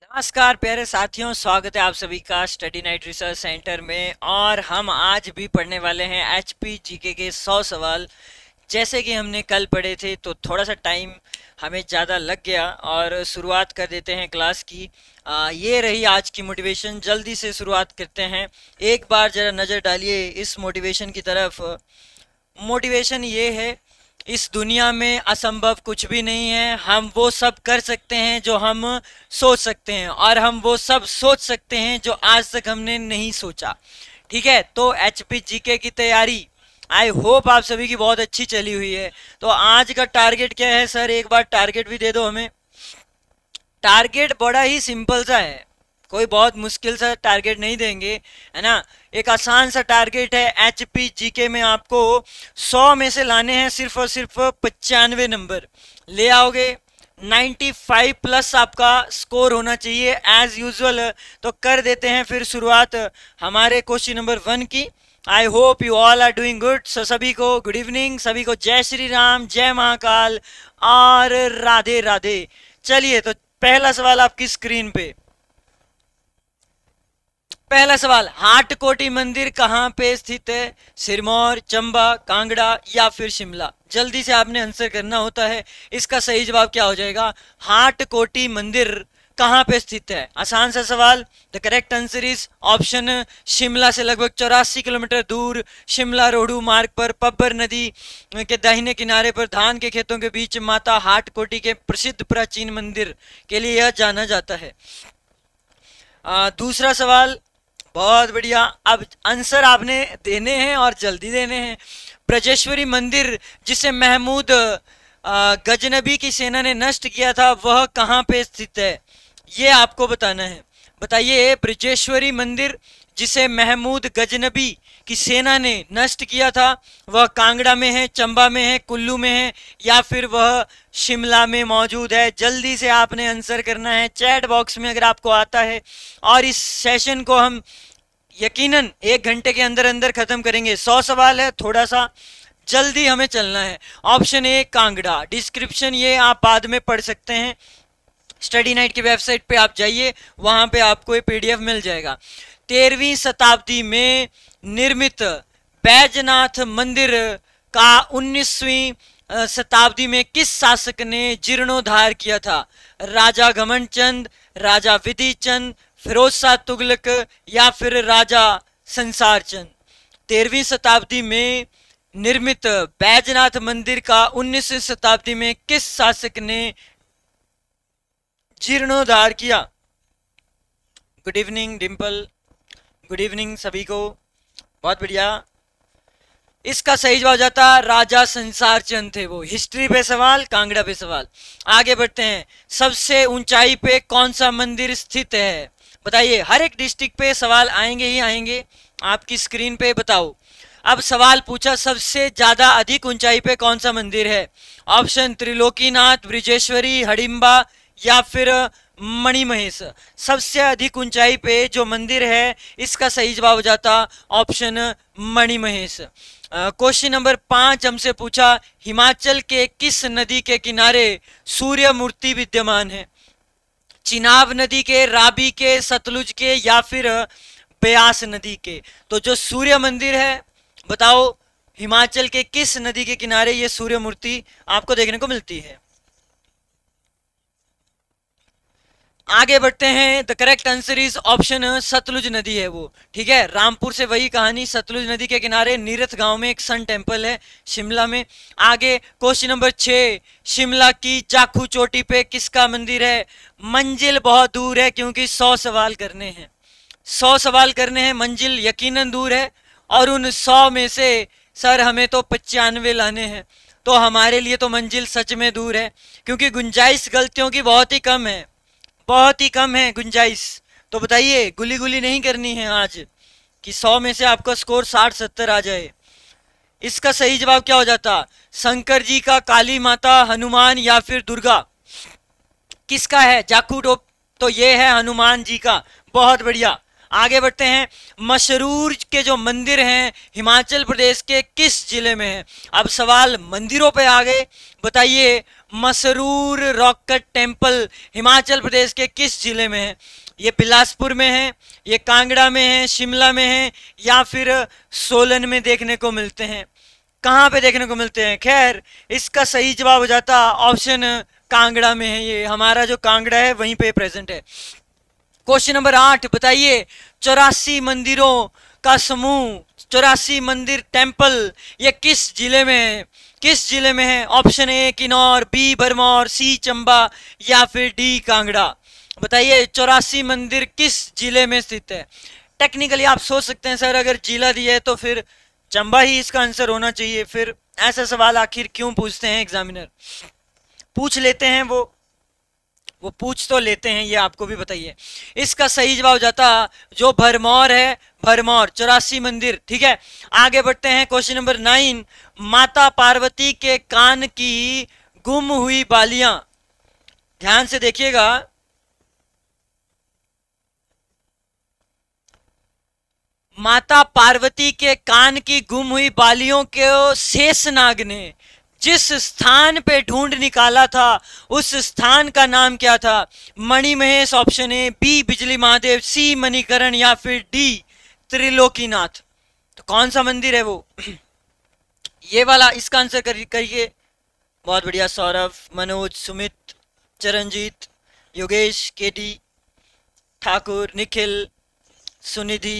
नमस्कार प्यारे साथियों, स्वागत है आप सभी का स्टडी नाइट रिसर्च सेंटर में। और हम आज भी पढ़ने वाले हैं एचपी जीके के 100 सवाल। जैसे कि हमने कल पढ़े थे तो थोड़ा सा टाइम हमें ज़्यादा लग गया और शुरुआत कर देते हैं क्लास की। ये रही आज की मोटिवेशन। जल्दी से शुरुआत करते हैं। एक बार ज़रा नज़र डालिए इस मोटिवेशन की तरफ। मोटिवेशन ये है, इस दुनिया में असंभव कुछ भी नहीं है। हम वो सब कर सकते हैं जो हम सोच सकते हैं, और हम वो सब सोच सकते हैं जो आज तक हमने नहीं सोचा। ठीक है, तो एचपी जीके की तैयारी आई होप आप सभी की बहुत अच्छी चली हुई है। तो आज का टारगेट क्या है सर? एक बार टारगेट भी दे दो हमें। टारगेट बड़ा ही सिंपल सा है, कोई बहुत मुश्किल सा टारगेट नहीं देंगे, है ना। एक आसान सा टारगेट है। एचपी जीके में आपको 100 में से लाने हैं सिर्फ और सिर्फ 95 नंबर। ले आओगे 95 प्लस आपका स्कोर होना चाहिए एज यूजुअल। तो कर देते हैं फिर शुरुआत हमारे क्वेश्चन नंबर 1 की। I hope you all are doing good. So सभी को गुड इवनिंग, सभी को जय श्री राम, जय महाकाल और राधे राधे। चलिए, तो पहला सवाल आपकी स्क्रीन पे। पहला सवाल, हाटकोटी मंदिर कहाँ पे स्थित है? सिरमौर, चंबा, कांगड़ा या फिर शिमला? जल्दी से आपने आंसर करना होता है। इसका सही जवाब क्या हो जाएगा? हाटकोटी मंदिर कहाँ पे स्थित है? आसान सा सवाल। The correct answer is option Shimla से लगभग 84 किलोमीटर दूर, शिमला रोडू मार्ग पर पब्बर नदी के दाहिने किनारे पर धान के खेतों के बीच माता हाटकोटी के प्रसिद्ध प्राचीन मंदिर के लिए यह जाना जाता है। दूसरा सवाल, बहुत बढ़िया। अब आंसर आपने देने हैं और जल्दी देने हैं। ब्रजेश्वरी मंदिर जिसे महमूद गजनबी की सेना ने नष्ट किया था, वह कहाँ पे स्थित है? ये आपको बताना है। बताइए, ब्रजेश्वरी मंदिर जिसे महमूद गजनबी की सेना ने नष्ट किया था, वह कांगड़ा में है, चंबा में है, कुल्लू में है या फिर वह शिमला में मौजूद है? जल्दी से आपने आंसर करना है चैट बॉक्स में अगर आपको आता है। और इस सेशन को हम यकीनन 1 घंटे के अंदर अंदर खत्म करेंगे। 100 सवाल है, थोड़ा सा जल्दी हमें चलना है। ऑप्शन ए कांगड़ा। डिस्क्रिप्शन ये आप बाद में पढ़ सकते हैं। स्टडी नाइट की वेबसाइट पे आप जाइए, वहां पे आपको ये पीडीएफ मिल जाएगा। 13वीं शताब्दी में निर्मित बैजनाथ मंदिर का 19वीं शताब्दी में किस शासक ने जीर्णोद्धार किया था? राजा घमंड चंद, राजा विधि चंद, फिरोज शाह तुगलक या फिर राजा संसार चंद? 13वीं शताब्दी में निर्मित बैजनाथ मंदिर का 19वीं शताब्दी में किस शासक ने जीर्णोद्धार किया? Good evening Dimple, good evening सभी को। बहुत बढ़िया। इसका सही जवाब जाता राजा संसार चंद थे वो। हिस्ट्री पे सवाल, कांगड़ा पे सवाल। आगे बढ़ते हैं। सबसे ऊंचाई पे कौन सा मंदिर स्थित है? बताइए, हर एक डिस्ट्रिक्ट पे सवाल आएंगे ही आएंगे। आपकी स्क्रीन पे बताओ। अब सवाल पूछा, सबसे ज्यादा अधिक ऊंचाई पे कौन सा मंदिर है? ऑप्शन त्रिलोकीनाथ, ब्रिजेश्वरी, हडिम्बा या फिर मणिमहेश। सबसे अधिक ऊंचाई पे जो मंदिर है, इसका सही जवाब हो जाता ऑप्शन मणिमहेश। क्वेश्चन नंबर 5 हमसे पूछा, हिमाचल के किस नदी के किनारे सूर्य मूर्ति विद्यमान है? चिनाब नदी के, राबी के, सतलुज के या फिर ब्यास नदी के? तो जो सूर्य मंदिर है, बताओ हिमाचल के किस नदी के किनारे ये सूर्य मूर्ति आपको देखने को मिलती है? आगे बढ़ते हैं। The correct answer is option Sutlej नदी है वो। ठीक है, रामपुर से वही कहानी। सतलुज नदी के किनारे नीरथ गांव में एक सन टेम्पल है, शिमला में। आगे क्वेश्चन नंबर 6, शिमला की जाखू चोटी पे किसका मंदिर है? मंजिल बहुत दूर है क्योंकि 100 सवाल करने हैं। 100 सवाल करने हैं, मंजिल यकीनन दूर है। और उन 100 में से सर हमें तो 95 लाने हैं, तो हमारे लिए तो मंजिल सच में दूर है, क्योंकि गुंजाइश गलतियों की बहुत ही कम है, बहुत ही कम है गुंजाइश। तो बताइए, गुली गुली नहीं करनी है आज कि 100 में से आपका स्कोर 60-70 आ जाए। इसका सही जवाब क्या हो जाता? शंकर जी का, काली माता, हनुमान या फिर दुर्गा? किसका है जाखू टोप? तो ये है हनुमान जी का। बहुत बढ़िया। आगे बढ़ते हैं, मशरूर के जो मंदिर हैं हिमाचल प्रदेश के किस जिले में है? अब सवाल मंदिरों पे आ गए, बताइए Masroor rock cut temple Himachal Pradesh के किस जिले में है? ये बिलासपुर में है, ये कांगड़ा में है, शिमला में है, या फिर सोलन में देखने को मिलते हैं? कहाँ पे देखने को मिलते हैं? खैर इसका सही जवाब हो जाता ऑप्शन कांगड़ा में है। ये हमारा जो कांगड़ा है वहीं पे प्रेजेंट है। क्वेश्चन नंबर 8 बताइए, 84 मंदिरों का समूह, 84 मंदिर टेम्पल, ये किस जिले में है? किस जिले में है? Option A Kinnaur, B Bharmour, C Chamba, या फिर डी कांगड़ा। बताइए 84 मंदिर किस जिले में स्थित है? टेक्निकली आप सोच सकते हैं सर अगर जिला दिया है तो फिर चंबा ही इसका आंसर होना चाहिए, फिर ऐसा सवाल आखिर क्यों पूछते हैं एग्जामिनर? पूछ लेते हैं, वो पूछ तो लेते हैं, ये आपको भी बताइए। इसका सही जवाब हो जाता जो भरमौर है, भरमौर 84 मंदिर। ठीक है, आगे बढ़ते हैं। क्वेश्चन नंबर 9, माता पार्वती के कान की गुम हुई बालियां, ध्यान से देखिएगा, माता पार्वती के कान की गुम हुई बालियों को शेषनाग ने जिस स्थान पे ढूंढ निकाला था उस स्थान का नाम क्या था? मणिमहेश ऑप्शन ए, बी बिजली महादेव, सी मणिकरण, या फिर डी त्रिलोकीनाथ। तो कौन सा मंदिर है वो? ये वाला, इसका आंसर करिए। बहुत बढ़िया, सौरभ, मनोज, सुमित, चरणजीत, योगेश, केटी ठाकुर, निखिल, सुनिधि,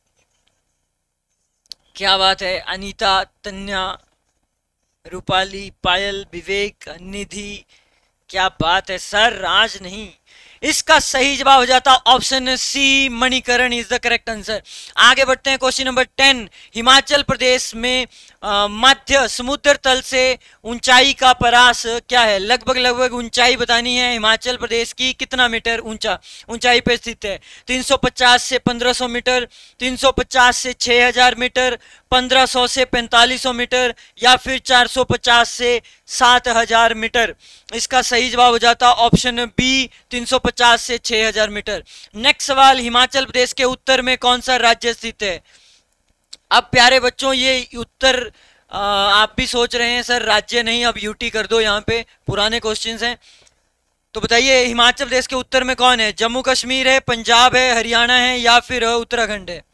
क्या बात है, अनीता, तन्या, रूपाली, पायल, विवेक, निधि, क्या बात है सर, राज नहीं। इसका सही जवाब हो जाता option C, Manikaran is the correct answer. आगे बढ़ते हैं। क्वेश्चन नंबर 10, हिमाचल प्रदेश में मध्य समुद्र तल से ऊंचाई का परास क्या है? लगभग ऊंचाई बतानी है हिमाचल प्रदेश की, कितना मीटर ऊंचाई पे स्थित है? 350 से 1500 मीटर, 350 से 6000 मीटर, 1500 से 4500 मीटर, या फिर 450 से 7000 मीटर। इसका सही जवाब हो जाता ऑप्शन बी, 350 से 6000 मीटर। नेक्स्ट सवाल, हिमाचल प्रदेश के उत्तर में कौन सा राज्य स्थित है? अब प्यारे बच्चों ये उत्तर आप भी सोच रहे हैं सर राज्य नहीं, अब यूटी कर दो, यहाँ पे पुराने क्वेश्चंस हैं। तो बताइए हिमाचल प्रदेश के उत्तर में कौन है? जम्मू कश्मीर है, पंजाब है, हरियाणा है, या फिर उत्तराखंड है?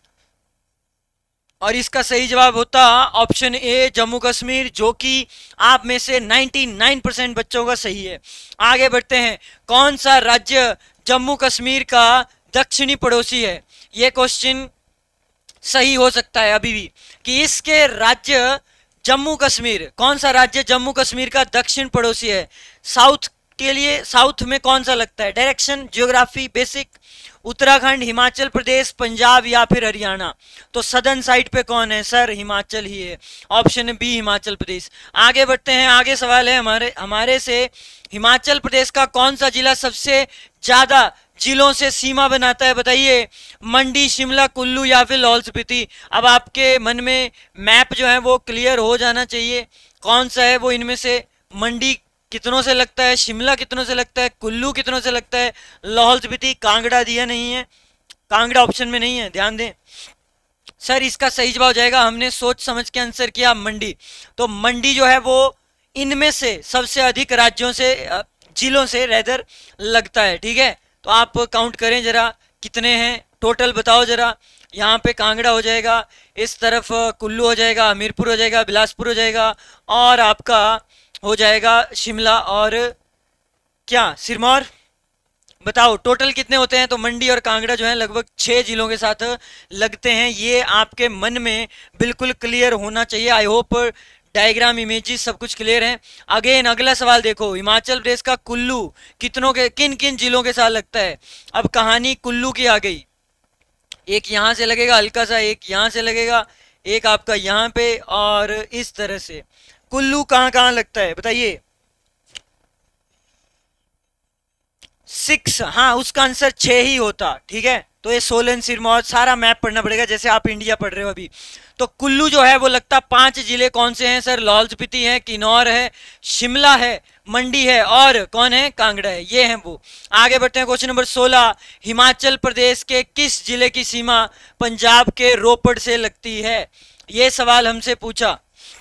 और इसका सही जवाब होता ऑप्शन ए, जम्मू कश्मीर, जो कि आप में से 99% बच्चों का सही है। आगे बढ़ते हैं। कौन सा राज्य जम्मू कश्मीर का दक्षिणी पड़ोसी है? यह क्वेश्चन सही हो सकता है अभी भी कि इसके राज्य जम्मू कश्मीर, कौन सा राज्य जम्मू कश्मीर का दक्षिण पड़ोसी है? साउथ के लिए साउथ में कौन सा लगता है? Direction, geography, basic, Uttarakhand, Himachal Pradesh, Punjab, या फिर हरियाणा। तो सदर्न साइड पे कौन है सर? हिमाचल ही है, ऑप्शन बी हिमाचल प्रदेश। आगे बढ़ते हैं। आगे सवाल है हमारे से, हिमाचल प्रदेश का कौन सा जिला सबसे ज्यादा जिलों से सीमा बनाता है? बताइए मंडी, शिमला, कुल्लू, या फिर लाहौल स्पीति। अब आपके मन में मैप जो है वो क्लियर हो जाना चाहिए, कौन सा है वो इनमें से। मंडी कितनों से लगता है, शिमला कितनों से लगता है, कुल्लू कितनों से लगता है, लाहौल स्पीति कांगड़ा दिया नहीं है, कांगड़ा ऑप्शन में नहीं है, ध्यान दें सर। इसका सही जवाब हो जाएगा, हमने सोच समझ के आंसर किया मंडी। तो मंडी जो है वो इनमें से सबसे अधिक राज्यों से, जिलों से रेदर लगता है। ठीक है, तो आप काउंट करें जरा कितने हैं, टोटल बताओ जरा। यहाँ पे कांगड़ा हो जाएगा, इस तरफ कुल्लू हो जाएगा, हमीरपुर हो जाएगा, बिलासपुर हो जाएगा, और आपका हो जाएगा शिमला और क्या, सिरमौर। बताओ टोटल कितने होते हैं? तो मंडी और कांगड़ा जो है लगभग 6 जिलों के साथ लगते हैं। ये आपके मन में बिल्कुल क्लियर होना चाहिए। आई होप डायग्राम, इमेजेस सब कुछ क्लियर है। अगेन अगला सवाल देखो, हिमाचल प्रदेश का कुल्लू किन किन जिलों के साथ लगता है? अब कहानी कुल्लू की आ गई, एक यहां से लगेगा हल्का सा, एक यहां से लगेगा, एक आपका यहाँ पे, और इस तरह से कुल्लू कहां कहां लगता है बताइए? 6, हाँ उसका आंसर 6 ही होता। ठीक है, तो ये सोलन, सिरमौर, सारा मैप पढ़ना पड़ेगा जैसे आप इंडिया पढ़ रहे हो अभी। तो कुल्लू जो है वो लगता 5 जिले कौन से हैं सर? लाहौल स्पीति है, किन्नौर है, शिमला है, मंडी है और कौन है? कांगड़ा है। ये हैं वो। आगे बढ़ते हैं क्वेश्चन नंबर 16। हिमाचल प्रदेश के किस जिले की सीमा पंजाब के रोपड़ से लगती है? ये सवाल हमसे पूछा,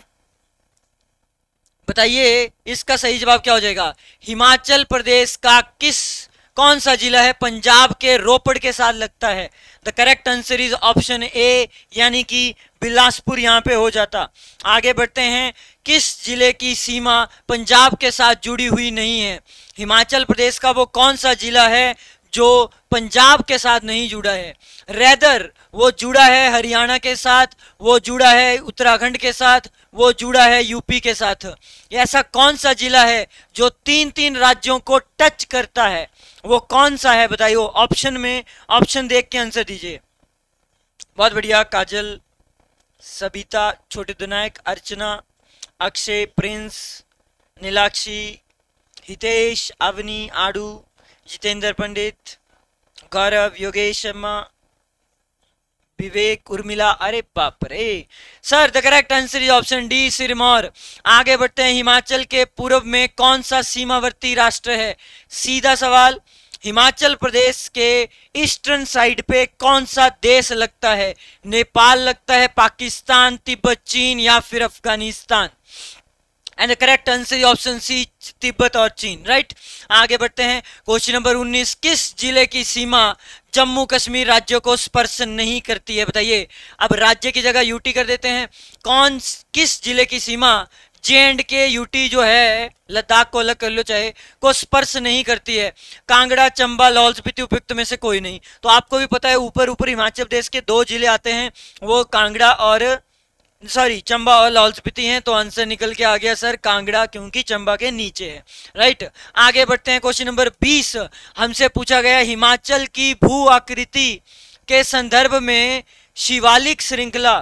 बताइए इसका सही जवाब क्या हो जाएगा? हिमाचल प्रदेश का कौन सा जिला है पंजाब के रोपड़ के साथ लगता है? The correct answer is option A, यानी कि बिलासपुर यहां पे हो जाता। आगे बढ़ते हैं, किस जिले की सीमा पंजाब के साथ जुड़ी हुई नहीं है? हिमाचल प्रदेश का वो कौन सा जिला है जो पंजाब के साथ नहीं जुड़ा है? रेदर वो जुड़ा है हरियाणा के साथ, वो जुड़ा है उत्तराखंड के साथ, वो जुड़ा है यूपी के साथ। ऐसा कौन सा जिला है जो 3-3 राज्यों को टच करता है? वो कौन सा है बताइए? ऑप्शन में ऑप्शन देख के आंसर दीजिए। बहुत बढ़िया। काजल, सबिता, छोटे विनायक, अर्चना, अक्षय, प्रिंस, नीलाक्षी, हितेश, अवनी, आडू, जितेंद्र पंडित, गौरव, योगेश शर्मा, विवेक, उर्मिला। अरे बाप रे sir, the correct answer is option D, Sirmaur. आगे बढ़ते हैं, हिमाचल के पूर्व में कौन सा सीमावर्ती राष्ट्र है? सीधा सवाल, हिमाचल प्रदेश के ईस्टर्न साइड पे कौन सा देश लगता है? नेपाल लगता है, पाकिस्तान, तिब्बत, चीन या फिर Afghanistan? And the correct answer is option C, Tibet और चीन। राइट। आगे बढ़ते हैं, क्वेश्चन नंबर 19। किस जिले की सीमा जम्मू कश्मीर राज्य को स्पर्श नहीं करती है? बताइए। अब राज्य की जगह यूटी कर देते हैं। किस जिले की सीमा J&K यूटी जो है, लद्दाख को अलग कर लो चाहे, को स्पर्श नहीं करती है? कांगड़ा, चंबा, लाहौल स्पीति, उपयुक्त में से कोई नहीं। तो आपको भी पता है ऊपर ऊपर हिमाचल प्रदेश के 2 जिले आते हैं, वो कांगड़ा और चंबा और लाहौल स्पीति हैं। तो आंसर निकल के आ गया सर कांगड़ा, क्योंकि चंबा के नीचे है। राइट। आगे बढ़ते हैं, क्वेश्चन नंबर 20 हमसे पूछा गया, हिमाचल की भू आकृति के संदर्भ में शिवालिक श्रृंखला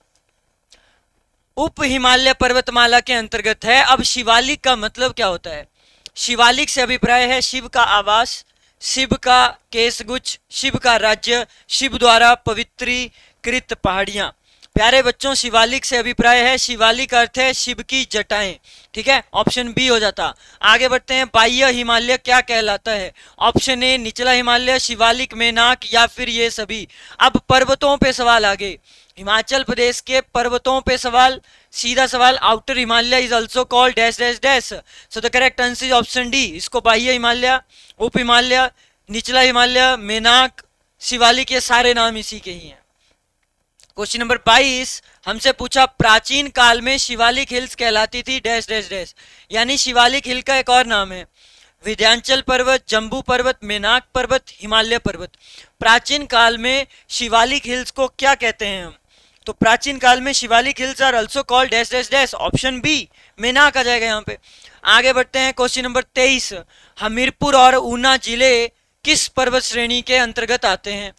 उप हिमालय पर्वतमाला के अंतर्गत है। अब शिवालिक का मतलब क्या होता है? शिवालिक से अभिप्राय है शिव का आवास, शिव का केशगुच्छ, शिव का राज्य, शिव द्वारा पवित्रीकृत पहाड़ियां। प्यारे बच्चों, शिवालिक से अभिप्राय है, शिवालिक अर्थ है शिव की जटाएं। ठीक है, ऑप्शन बी हो जाता। आगे बढ़ते हैं, बाह्य हिमालय क्या कहलाता है? ऑप्शन ए निचला हिमालय, शिवालिक, मैनाक या फिर ये सभी। अब पर्वतों पे सवाल आगे, हिमाचल प्रदेश के पर्वतों पे सवाल, सीधा सवाल, outer Himalaya is also called dash dash dash. So the correct answer is option D. इसको बाह्य हिमालय, उप हिमालय, निचला हिमालय, मैनाक, शिवालिक, ये सारे नाम इसी के ही हैं। क्वेश्चन नंबर 22 हमसे पूछा, प्राचीन काल में शिवालिक हिल्स कहलाती थी डैश डैश डैश, यानी शिवालिक हिल का एक और नाम है विंध्याचल पर्वत, जम्बू पर्वत, मैनाक पर्वत, हिमालय पर्वत। प्राचीन काल में शिवालिक हिल्स को क्या कहते हैं हम? तो प्राचीन काल में Shivalik hills are also called dash dash dash. Option B Mainak आ जाएगा यहाँ पे। आगे बढ़ते हैं, क्वेश्चन नंबर 23 हमीरपुर और ऊना जिले किस पर्वत श्रेणी के अंतर्गत आते हैं?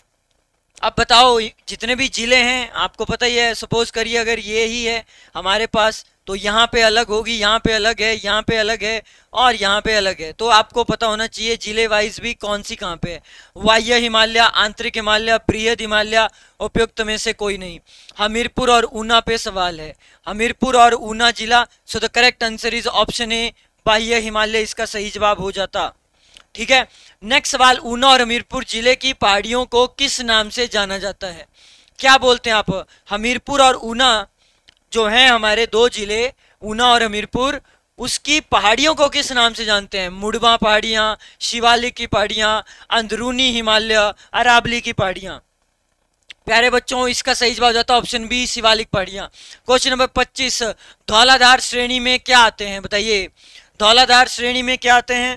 अब बताओ, जितने भी जिले हैं आपको पता ही है, सपोज करिए अगर ये ही है हमारे पास, तो यहाँ पे अलग होगी, यहाँ पे अलग है, यहाँ पे अलग है और यहाँ पे अलग है। तो आपको पता होना चाहिए जिले वाइज भी कौन सी कहाँ पे है। बाह्य हिमालय, आंतरिक हिमालय, बृहद हिमालय, उपयुक्त में से कोई नहीं। हमीरपुर और ऊना पे सवाल है, हमीरपुर और ऊना जिला। So the correct answer is option A, बाह्य हिमालय इसका सही जवाब हो जाता। ठीक है, नेक्स्ट सवाल, ऊना और हमीरपुर जिले की पहाड़ियों को किस नाम से जाना जाता है? क्या बोलते हैं आप? हमीरपुर और ऊना जो हैं हमारे 2 जिले, ऊना और हमीरपुर, उसकी पहाड़ियों को किस नाम से जानते हैं? मुड़वा पहाड़ियां, शिवालिक की पहाड़ियां, अंदरूनी हिमालय, अरावली की पहाड़ियां। प्यारे बच्चों, इसका सही जवाब जाता है ऑप्शन बी, शिवालिक पहाड़ियां। क्वेश्चन नंबर 25 धौलाधार श्रेणी में क्या आते हैं? बताइए, धौलाधार श्रेणी में क्या आते हैं?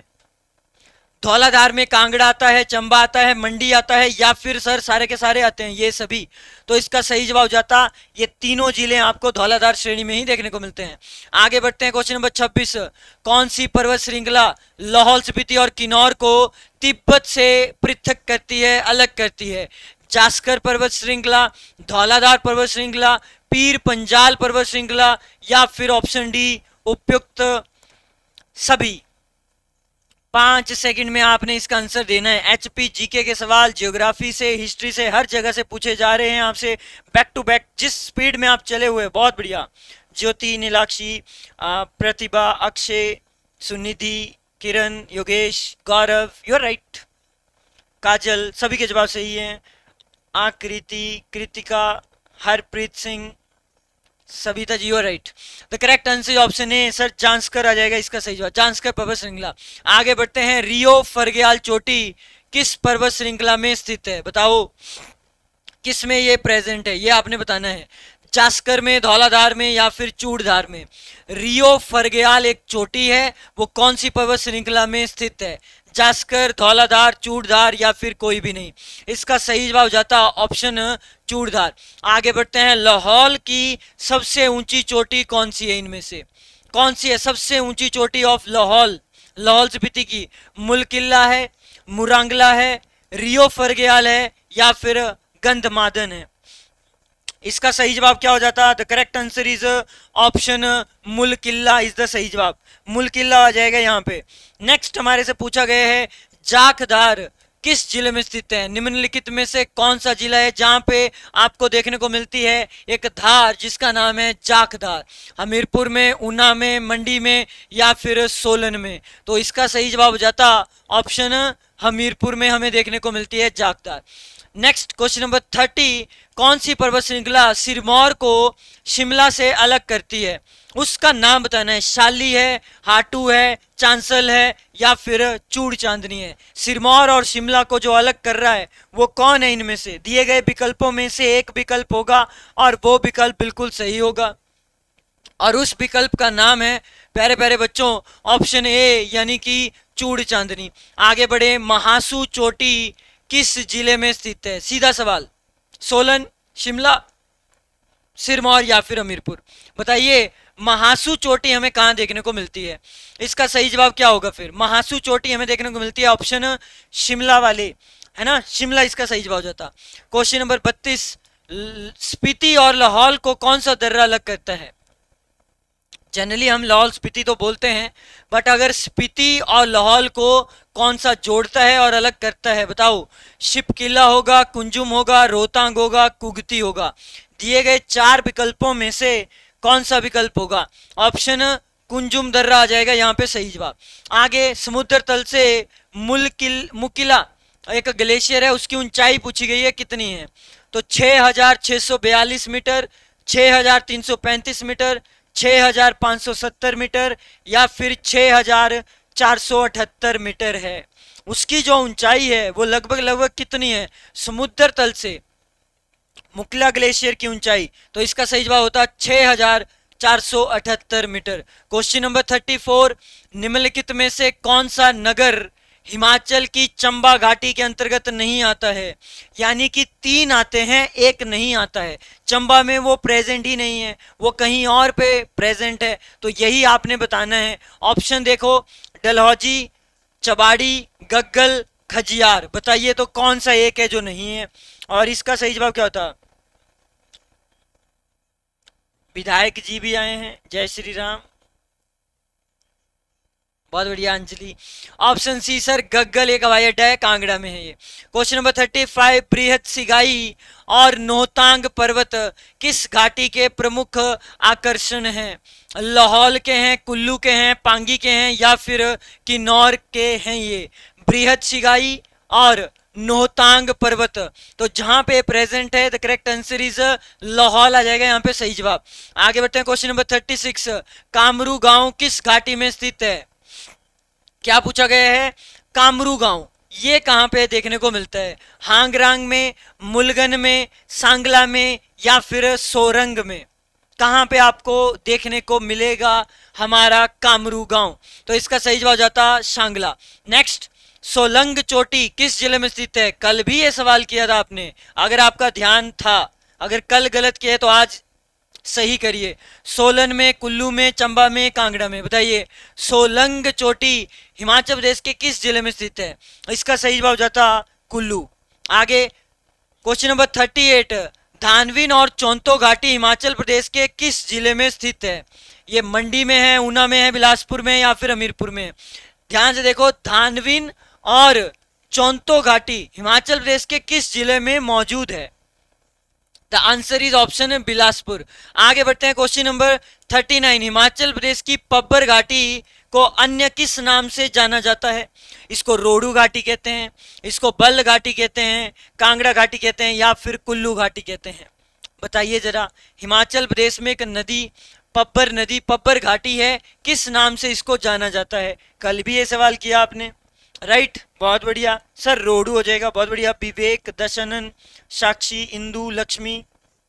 धौलाधार में कांगड़ा आता है, चंबा आता है, मंडी आता है या फिर सर सारे के सारे आते हैं? ये सभी। तो इसका सही जवाब जाता, ये तीनों जिले आपको धौलाधार श्रेणी में ही देखने को मिलते हैं। आगे बढ़ते हैं, क्वेश्चन नंबर 26 कौन सी पर्वत श्रृंखला लाहौल स्पीति और किन्नौर को तिब्बत से पृथक करती है, अलग करती है? जास्कर पर्वत श्रृंखला, धौलाधार पर्वत श्रृंखला, पीर पंजाल पर्वत श्रृंखला या फिर ऑप्शन डी उपयुक्त सभी। 5 सेकंड में आपने इसका आंसर देना है। एचपी जीके के सवाल ज्योग्राफी से, हिस्ट्री से, हर जगह से पूछे जा रहे हैं आपसे बैक टू बैक। जिस स्पीड में आप चले हुए, बहुत बढ़िया। Jyoti, Nilakshi, Pratibha, Akshay, Sunidhi, Kiran, Yogesh, Gaurav, you are right. Kajal, सभी के जवाब सही हैं। Akriti, Kritika, Harpreet Singh, Savita ji, you are right. The correct answer option A sir, Zanskar आ जाएगा इसका सही जवाब। जांस्कर पर्वत श्रृंखला। आगे बढ़ते हैं। रियो फरग्याल चोटी किस पर्वत श्रृंखला में स्थित है? बताओ किस में ये प्रेजेंट है, ये आपने बताना है। जास्कर में, धौलाधार में, या फिर चूड़धार में। रियो फरग्याल एक चोटी है, वो कौन सी पर्वत श्रृंखला में स्थित है? जास्कर, धौलाधार, चूड़धार, या फिर कोई भी नहीं। इसका सही जवाब जाता ऑप्शन चूड़धार। आगे बढ़ते हैं। लाहौल की सबसे ऊंची चोटी कौन सी है? इनमें से कौन सी है सबसे ऊंची चोटी ऑफ लाहौल? लाहौल स्पीति की मुलकिल्ला है, मुरांगला है, रियो फरग्याल है, या फिर गंधमादन है। इसका सही जवाब क्या हो जाता? The correct answer is option Mulkilla is the सही जवाब। मुलकिल्ला आ जाएगा यहाँ पे। नेक्स्ट हमारे से पूछा गया है, जाखदार किस जिले में स्थित है? निम्नलिखित में से कौन सा जिला है जहां पे आपको देखने को मिलती है एक धार जिसका नाम है जाखदार? हमीरपुर में, ऊना में, मंडी में, या फिर सोलन में? तो इसका सही जवाब हो जाता ऑप्शन हमीरपुर में हमें देखने को मिलती है जाखदार। नेक्स्ट क्वेश्चन नंबर 30, कौन सी पर्वत श्रृंखला सिरमौर को शिमला से अलग करती है? उसका नाम बताना है। शाली है, हाटू है, चांसल है, या फिर चूड़ चांदनी है? सिरमौर और शिमला को जो अलग कर रहा है वो कौन है? इनमें से दिए गए विकल्पों में से एक विकल्प होगा और वो विकल्प बिल्कुल सही होगा, और उस विकल्प का नाम है प्यारे प्यारे बच्चों ऑप्शन ए, यानी कि चूड़ चांदनी। आगे बढ़े। महासू चोटी किस जिले में स्थित है? सीधा सवाल। सोलन, शिमला, सिरमौर, या फिर हमीरपुर? बताइए महासू चोटी हमें कहां देखने को मिलती है? इसका सही जवाब क्या होगा फिर? महासू चोटी हमें देखने को मिलती है ऑप्शन शिमला वाले, है ना, शिमला इसका सही जवाब हो जाता। क्वेश्चन नंबर 32, स्पीति और लाहौल को कौन सा दर्रा अलग करता है? जनरली हम लाहौल स्पीति तो बोलते हैं, बट अगर स्पीति और लाहौल को कौन सा जोड़ता है और अलग करता है? बताओ। शिपकिला होगा, कुंजुम होगा, रोहतांग होगा, कुगती होगा? दिए गए 4 विकल्पों में से कौन सा विकल्प होगा? ऑप्शन कुंजुम दर्रा आ जाएगा यहाँ पे सही जवाब। आगे। समुद्र तल से मुकिला एक ग्लेशियर है, उसकी ऊंचाई पूछी गई है कितनी है? तो 6642 मीटर, 6335 मीटर, 6570 मीटर, या फिर 6478 मीटर है। उसकी जो ऊंचाई है वो लगभग कितनी है समुद्र तल से मुकला ग्लेशियर की ऊंचाई? तो इसका सही जवाब होता है 6478 मीटर। क्वेश्चन नंबर 34, निम्नलिखित में से कौन सा नगर हिमाचल की चंबा घाटी के अंतर्गत नहीं आता है? यानी कि 3 आते हैं, एक नहीं आता है। चंबा में वो प्रेजेंट ही नहीं है, वो कहीं और पे प्रेजेंट है, तो यही आपने बताना है। ऑप्शन देखो, डलहौजी, चबाड़ी, गग्गल, खजियार। बताइए तो कौन सा एक है जो नहीं है, और इसका सही जवाब क्या होता? विधायक जी भी आए हैं, जय श्री राम, बहुत बढ़िया Anjali. Option C sir, Gaggal एक हवाई अड्डा है, कांगड़ा में है ये। क्वेश्चन नंबर 35, बृहत सिगाई और नोहतांग पर्वत किस घाटी के प्रमुख आकर्षण हैं? लाहौल के हैं, कुल्लू के हैं, पांगी के हैं, या फिर किन्नौर के हैं? ये बृहत सिगाई और नोहतांग पर्वत, तो जहां पे प्रेजेंट है the correct answer is Lahaul आ जाएगा यहाँ पे सही जवाब। आगे बढ़ते हैं। क्वेश्चन नंबर 36, कामरू गांव किस घाटी में स्थित है? क्या पूछा गया है? कामरू गांव ये कहां पे देखने को मिलता है? हांगरांग में, मुलगन में, सांगला में, या फिर सोरंग में? कहां पे आपको देखने को मिलेगा हमारा कामरू गांव? तो इसका सही जवाब जाता सांगला। नेक्स्ट, सोलंग चोटी किस जिले में स्थित है? कल भी ये सवाल किया था आपने, अगर आपका ध्यान था। अगर कल गलत किया तो आज सही करिए। सोलन में, कुल्लू में, चंबा में, कांगड़ा में? बताइए सोलंग चोटी हिमाचल प्रदेश के किस जिले में स्थित है? इसका सही जवाब जाता कुल्लू। आगे क्वेश्चन नंबर 38, धानविन और चौंतो घाटी हिमाचल प्रदेश के किस जिले में स्थित है? ये मंडी में है, ऊना में है, बिलासपुर में, या फिर हमीरपुर में? ध्यान से देखो, धानविन और चौंतो घाटी हिमाचल प्रदेश के किस जिले में मौजूद है? The answer is option Bilaspur. आगे बढ़ते हैं, क्वेश्चन नंबर 39। हिमाचल प्रदेश की पब्बर घाटी को अन्य किस नाम से जाना जाता है? इसको रोडू घाटी कहते हैं, इसको बल्ल घाटी कहते हैं, कांगड़ा घाटी कहते हैं, या फिर कुल्लू घाटी कहते हैं? बताइए जरा। हिमाचल प्रदेश में एक नदी पब्बर घाटी है, किस नाम से इसको जाना जाता है? कल भी ये सवाल किया आपने, राइट? बहुत बढ़िया सर, रोडू हो जाएगा। बहुत बढ़िया। Vivek, Dashanan, Sakshi, Indu, Lakshmi,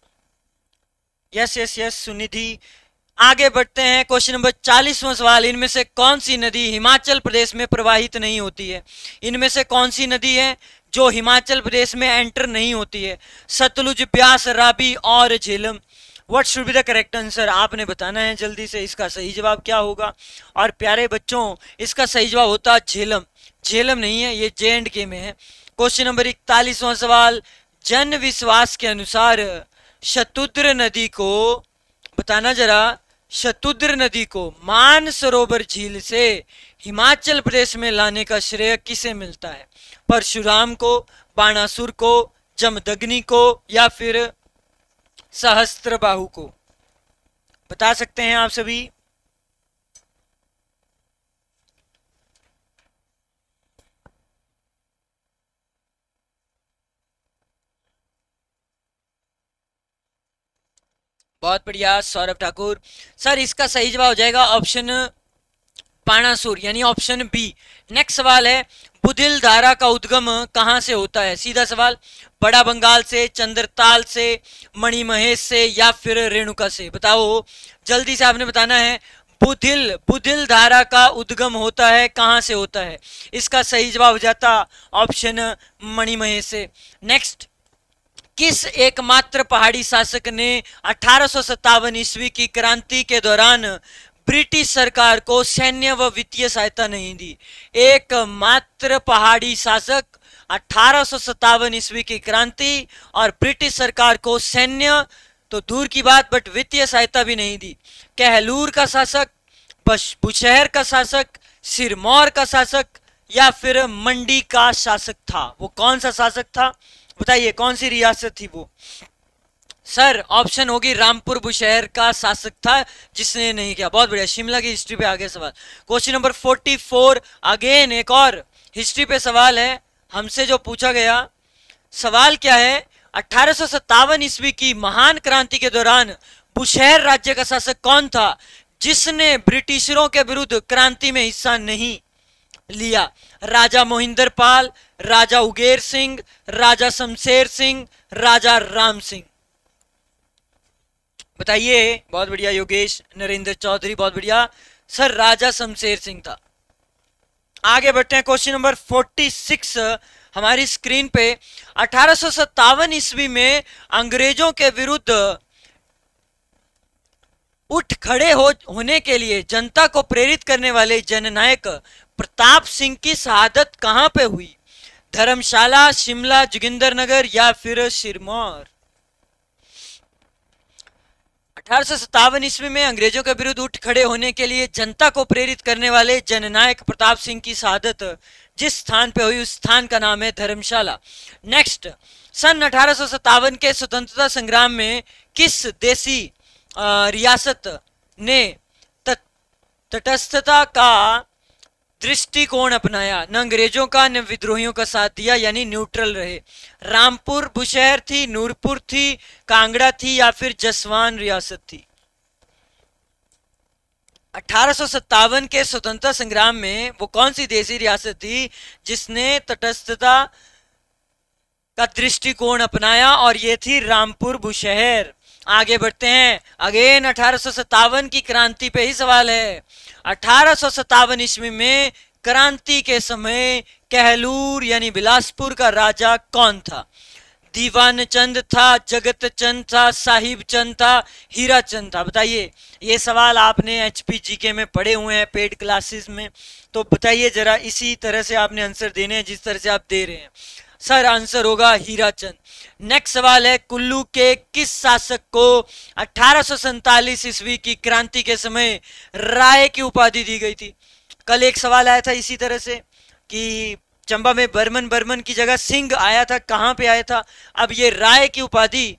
yes yes yes, Sunidhi. आगे बढ़ते हैं, क्वेश्चन नंबर 40वां सवाल। इनमें से कौन सी नदी हिमाचल प्रदेश में प्रवाहित नहीं होती है? इनमें से कौन सी नदी है जो हिमाचल प्रदेश में एंटर नहीं होती है? सतलुज, ब्यास, रावी और Jhelum. What should be the correct answer? आपने बताना है जल्दी से, इसका सही जवाब क्या होगा। और प्यारे बच्चों, इसका सही जवाब होता है झेलम। झेलम नहीं है, ये J&K में है। क्वेश्चन नंबर 41वां सवाल। जन विश्वास के अनुसार शतुद्र नदी को, बताना जरा, शतुद्र नदी को मानसरोवर झील से हिमाचल प्रदेश में लाने का श्रेय किसे मिलता है? परशुराम को, बाणासुर को, जमदग्नि को, या फिर सहस्त्रबाहु को? बता सकते हैं आप सभी। बहुत बढ़िया सौरभ ठाकुर। सर इसका सही जवाब हो जाएगा ऑप्शन बाणासुर, यानी ऑप्शन बी। नेक्स्ट सवाल है, बुधिल धारा का उद्गम कहां से होता है? सीधा सवाल, बड़ा बंगाल से, चंद्रताल से, मणिमहेश से, या फिर रेणुका से? बताओ जल्दी से, आपने बताना है। बुधिल धारा का उद्गम होता है, कहां से होता है? इसका सही जवाब हो जाता ऑप्शन मणिमहेश से। नेक्स्ट, किस एकमात्र पहाड़ी शासक ने 1857 ईस्वी की क्रांति के दौरान ब्रिटिश सरकार को सैन्य व वित्तीय सहायता नहीं दी? एकमात्र पहाड़ी शासक 1857 ईस्वी की क्रांति और ब्रिटिश सरकार को सैन्य तो दूर की बात, बट वित्तीय सहायता भी नहीं दी। कहलूर का शासक, बुशहर का शासक, सिरमौर का शासक, या फिर मंडी का शासक था? वो कौन सा शासक था? बताइए कौन सी रियासत थी वो? सर ऑप्शन होगी रामपुर बुशहर का शासक था जिसने नहीं किया। बहुत बढ़िया, शिमला की हिस्ट्री पे आ गया सवाल। क्वेश्चन नंबर 44, अगेन एक और हिस्ट्री पे सवाल है हमसे जो पूछा गया। सवाल क्या है? 1857 ईस्वी की महान क्रांति के दौरान बुशहर राज्य का शासक कौन था जिसने ब्रिटिशरों के विरुद्ध क्रांति में हिस्सा नहीं लिया? राजा मोहिंदर पाल, राजा उगेर सिंह, राजा शमशेर सिंह, राजा राम सिंह? बताइए। बहुत बढ़िया योगेश, नरेंद्र चौधरी, बहुत बढ़िया सर, राजा शमशेर सिंह था। आगे बढ़ते हैं, क्वेश्चन नंबर 46 हमारी स्क्रीन पे। 1857 ईस्वी में अंग्रेजों के विरुद्ध उठ खड़े होने के लिए जनता को प्रेरित करने वाले जननायक प्रताप सिंह की शहादत कहां पे हुई? धर्मशाला, शिमला, जोगिंदरनगर, या फिर सिरमौर? 1857 ईस्वी में अंग्रेजों के विरुद्ध उठ खड़े होने के लिए जनता को प्रेरित करने वाले जननायक प्रताप सिंह की शहादत जिस स्थान पे हुई उस स्थान का नाम है धर्मशाला। नेक्स्ट, सन 1857 के स्वतंत्रता संग्राम में किस देसी रियासत ने तटस्थता का दृष्टिकोण अपनाया? न अंग्रेजों का न विद्रोहियों का साथ दिया, यानी न्यूट्रल रहे। रामपुर बुशहर थी, नूरपुर थी, कांगड़ा थी, या फिर जसवान रियासत थी? 1857 के स्वतंत्रता संग्राम में वो कौन सी देसी रियासत थी जिसने तटस्थता का दृष्टिकोण अपनाया? और ये थी रामपुर बुशहर। आगे बढ़ते हैं, अगेन 1857 की क्रांति पे ही सवाल है। 1857 ईस्वी में क्रांति के समय कहलूर यानी बिलासपुर का राजा कौन था? दीवान चंद था, जगत चंद था, साहिब चंद था, हीरा चंद था? बताइए। ये सवाल आपने HPGK में पढ़े हुए हैं पेड क्लासेस में, तो बताइए जरा, इसी तरह से आपने आंसर देने हैं जिस तरह से आप दे रहे हैं। सर आंसर होगा हीरा चंद। नेक्स्ट सवाल है, कुल्लू के किस शासक को 1847 ईस्वी की क्रांति के समय राय की उपाधि दी गई थी? कल एक सवाल आया था इसी तरह से कि चंबा में बर्मन बर्मन की जगह सिंह आया था, कहाँ पे आया था। अब ये राय की उपाधि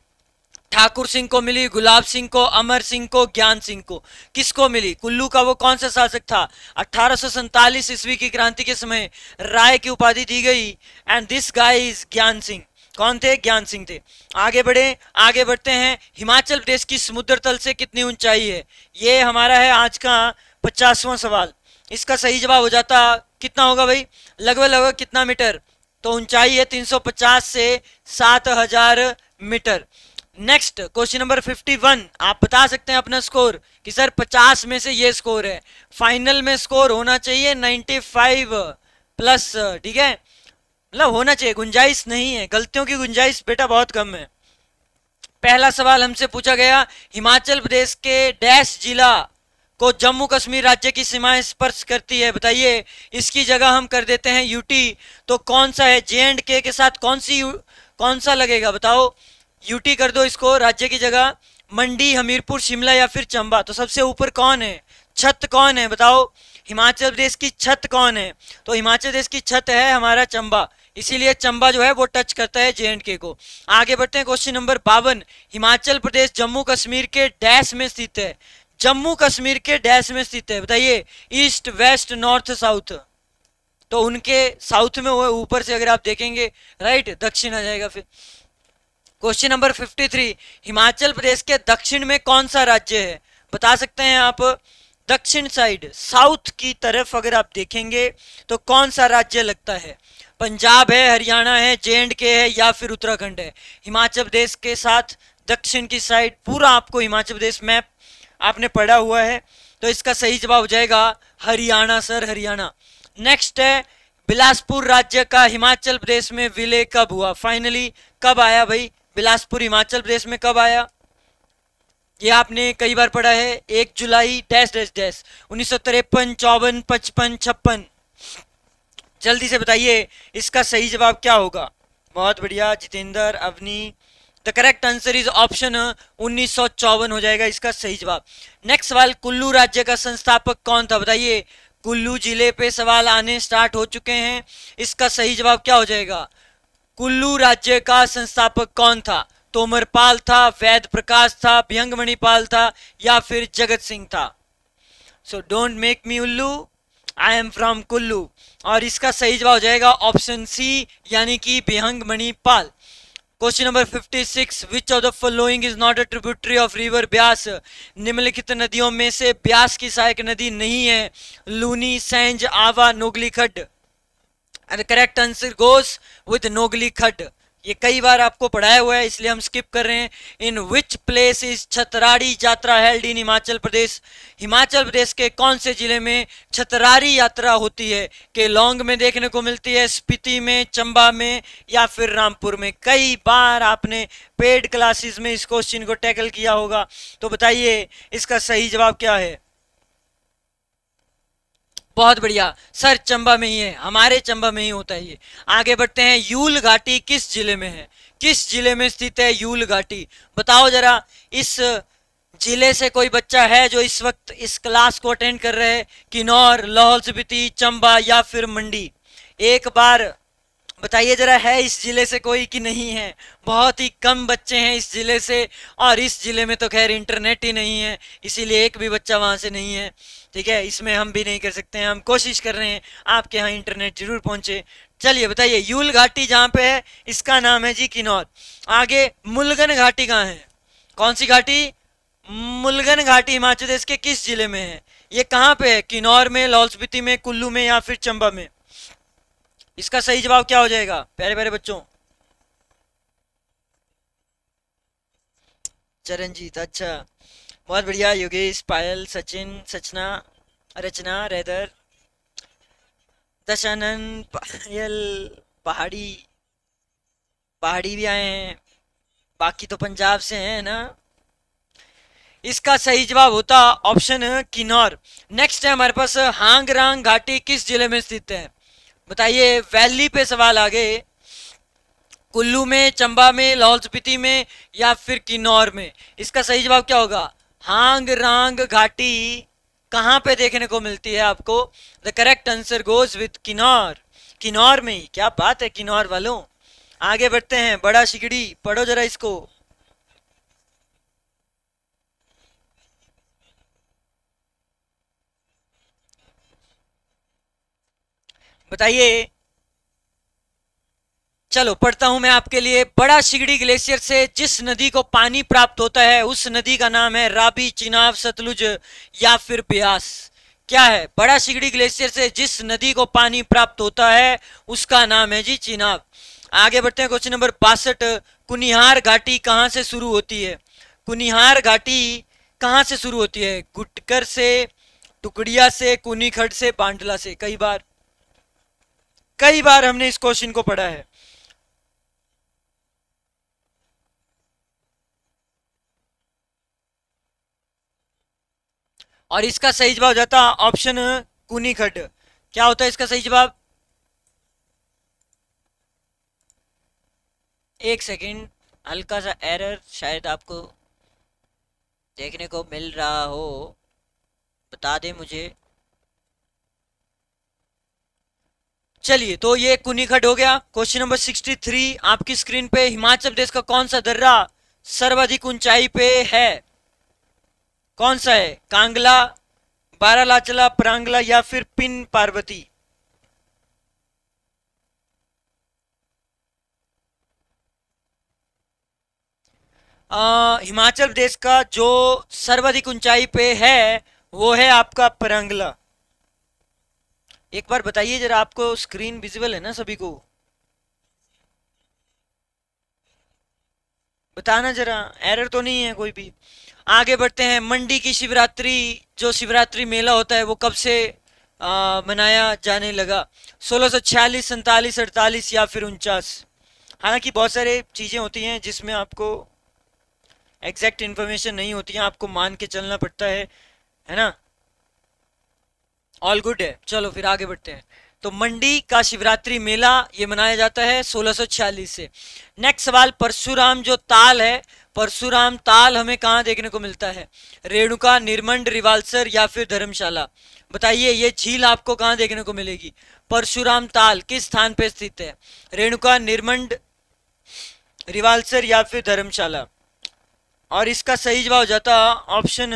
ठाकुर सिंह को मिली, गुलाब सिंह को, अमर सिंह को, ज्ञान सिंह को। किसको मिली? कुल्लू का वो कौन सा शासक था? 1847 ईस्वी की क्रांति के समय राय की उपाधि दी गई एंड दिस गाय इज ज्ञान सिंह। कौन थे? ज्ञान सिंह थे। आगे बढ़े, आगे बढ़ते हैं। हिमाचल प्रदेश की समुद्र तल से कितनी ऊंचाई है? ये हमारा है आज का 50वां सवाल। इसका सही जवाब हो जाता कितना होगा भाई? लगभग लगभग कितना मीटर? तो ऊंचाई है 350 से 7000 मीटर। Next question number 51। आप बता सकते हैं अपना स्कोर कि सर 50 में से ये स्कोर है। फाइनल में स्कोर होना चाहिए 95 प्लस, ठीक है, मतलब होना चाहिए, गुंजाइश नहीं है, गलतियों की गुंजाइश बेटा बहुत कम है। पहला सवाल हमसे पूछा गया, हिमाचल प्रदेश के डैश जिला को जम्मू कश्मीर राज्य की सीमाएं स्पर्श करती है, बताइए। इसकी जगह हम कर देते हैं यूटी, तो कौन सा है? जे&के के साथ कौन सा लगेगा बताओ? यूटी कर दो इसको राज्य की जगह। मंडी, हमीरपुर, शिमला या फिर चंबा। तो सबसे ऊपर कौन है? छत कौन है बताओ? हिमाचल प्रदेश की छत कौन है? तो हिमाचल प्रदेश की छत है हमारा चंबा, इसीलिए चंबा जो है वो टच करता है जे&के को। आगे बढ़ते हैं क्वेश्चन नंबर 52। हिमाचल प्रदेश जम्मू कश्मीर के डैश में स्थित है? जम्मू कश्मीर के डैश में स्थित है, बताइए। East, west, north, south. तो उनके साउथ में हुए, ऊपर से अगर आप देखेंगे राइट, दक्षिण आ जाएगा फिर। Question number 53। हिमाचल प्रदेश के दक्षिण में कौन सा राज्य है? बता सकते हैं आप? दक्षिण साइड, साउथ की तरफ अगर आप देखेंगे तो कौन सा राज्य लगता है? पंजाब है, हरियाणा है, जे&के है या फिर उत्तराखंड है? हिमाचल प्रदेश के साथ दक्षिण की साइड पूरा आपको हिमाचल प्रदेश मैप आपने पढ़ा हुआ है, तो इसका सही जवाब हो जाएगा हरियाणा सर, हरियाणा। नेक्स्ट है, बिलासपुर राज्य का हिमाचल प्रदेश में विलय कब हुआ? फाइनली कब आया भाई बिलासपुर हिमाचल प्रदेश में, कब आया? ये आपने कई बार पढ़ा है। 1 जुलाई डैश डैश डैश 1953, 54, 55, 56। जल्दी से बताइए इसका सही जवाब क्या होगा? बहुत बढ़िया Jitendra, Avni. The correct answer is option 1954 हो जाएगा इसका सही जवाब। नेक्स्ट सवाल, कुल्लू राज्य का संस्थापक कौन था? बताइए। कुल्लू जिले पे सवाल आने स्टार्ट हो चुके हैं, इसका सही जवाब क्या हो जाएगा? कुल्लू राज्य का संस्थापक कौन था? तोमरपाल था, वैद प्रकाश था, भयंगमणि पाल था या फिर जगत सिंह था? सो डोंट मेक मी उल्लू, आई एम फ्रॉम कुल्लू। और इसका सही जवाब हो जाएगा ऑप्शन सी, यानी कि Bhayangmani Pal. Question number 56। Which of the following is not a tributary of river Beas? निम्नलिखित नदियों में से ब्यास की सहायक नदी नहीं है। लूनी, सैंज, आवा, नोगली खड्ड। And correct answer goes with Nogli खड्ड। ये कई बार आपको पढ़ाया हुआ है इसलिए हम स्किप कर रहे हैं। इन विच प्लेस इज छतराड़ी यात्रा हेल्ड इन हिमाचल प्रदेश? हिमाचल प्रदेश के कौन से जिले में छतरारी यात्रा होती है? केलोंग में देखने को मिलती है, स्पीति में, चंबा में या फिर रामपुर में? कई बार आपने पेड क्लासेस में इस क्वेश्चन को टैकल किया होगा, तो बताइए इसका सही जवाब क्या है? बहुत बढ़िया सर, चंबा में ही है, हमारे चंबा में ही होता है ये। आगे बढ़ते हैं, यूल घाटी किस जिले में है? किस जिले में स्थित है यूल घाटी? बताओ जरा। इस जिले से कोई बच्चा है जो इस वक्त इस क्लास को अटेंड कर रहे हैं? किन्नौर, लाहौल स्पीति, चंबा या फिर मंडी? एक बार बताइए जरा, है इस जिले से कोई कि नहीं है? बहुत ही कम बच्चे हैं इस जिले से, और इस जिले में तो खैर इंटरनेट ही नहीं है, इसीलिए एक भी बच्चा वहां से नहीं है। ठीक है, इसमें हम भी नहीं कर सकते हैं, हम कोशिश कर रहे हैं आपके यहाँ इंटरनेट जरूर पहुंचे। चलिए बताइए, यूल घाटी जहाँ पे है इसका नाम है जी किन्नौर। आगे मुलगन घाटी कहाँ है? कौन सी घाटी? मुलगन घाटी हिमाचल प्रदेश के किस जिले में है? ये कहाँ पे है? किन्नौर में, लाहौल स्पीति में, कुल्लू में या फिर चंबा में? इसका सही जवाब क्या हो जाएगा प्यारे प्यारे बच्चों? चरणजीत, अच्छा बहुत बढ़िया। योगेश, पायल, सचिन, सचना, रचना, रेदर, दशानंद, पायल, पहाड़ी, पहाड़ी भी आए हैं, बाकी तो पंजाब से हैं ना। इसका सही जवाब होता ऑप्शन किन्नौर। नेक्स्ट है हमारे पास, हांग रांग घाटी किस जिले में स्थित है? बताइए, वैली पे सवाल आ गए। कुल्लू में, चंबा में, लाहौल स्पीति में या फिर किन्नौर में? इसका सही जवाब क्या होगा? हांग रांग घाटी कहां पे देखने को मिलती है आपको? The correct answer goes with Kinnaur. Kinnaur में ही, क्या बात है किन्नौर वालों। आगे बढ़ते हैं, बड़ा शिगड़ी पढ़ो जरा इसको। बताइए। चलो पढ़ता हूं मैं आपके लिए। बड़ा शिगड़ी ग्लेशियर से जिस नदी को पानी प्राप्त होता है उस नदी का नाम है राबी, चिनाब, सतलुज या फिर ब्यास। क्या है? बड़ा शिगड़ी ग्लेशियर से जिस नदी को पानी प्राप्त होता है उसका नाम है जी चिनाब। आगे बढ़ते हैं, क्वेश्चन नंबर 62। कुनिहार घाटी कहां से शुरू होती है? कुनिहार घाटी कहां से शुरू होती है? गुटकर से, टुकड़िया से, कुनीखड़ से, बांडला से। कई बार हमने इस क्वेश्चन को पढ़ा है। और इसका सही जवाब हो जाता ऑप्शन कुनीखड़। क्या होता है इसका सही जवाब? एक सेकंड, हल्का सा एरर शायद आपको देखने को मिल रहा हो, बता दें मुझे। चलिए, तो ये कुनीखड़ हो गया। क्वेश्चन नंबर 63 आपकी स्क्रीन पे, हिमाचल प्रदेश का कौन सा दर्रा सर्वाधिक ऊंचाई पे है? कौन सा है? कांगला, बारालाचला, प्रांगला या फिर पिन पार्वती? हिमाचल प्रदेश का जो सर्वाधिक ऊंचाई पे है वो है आपका प्रांगला। एक बार बताइए जरा, आपको स्क्रीन विजिबल है ना सभी को? बताना जरा, एरर तो नहीं है कोई भी। आगे बढ़ते हैं, मंडी की शिवरात्रि, जो शिवरात्रि मेला होता है वो कब से मनाया जाने लगा? 1646, 47, 48 या फिर 49? हालांकि बहुत सारे चीजें होती हैं जिसमें आपको एग्जैक्ट इन्फॉर्मेशन नहीं होती है, आपको मान के चलना पड़ता है ना? ऑल गुड है। चलो फिर आगे बढ़ते हैं। तो मंडी का शिवरात्रि मेला ये मनाया जाता है 1646 से। नेक्स्ट सवाल, परशुराम जो ताल है, परशुराम ताल हमें कहाँ देखने को मिलता है? रेणुका, निर्मंड, रिवाल्सर या फिर धर्मशाला? बताइए, ये झील आपको कहाँ देखने को मिलेगी? परशुराम ताल किस स्थान पे स्थित है? रेणुका, निर्मंड, रिवाल्सर या फिर धर्मशाला? और इसका सही जवाब हो जाता ऑप्शन,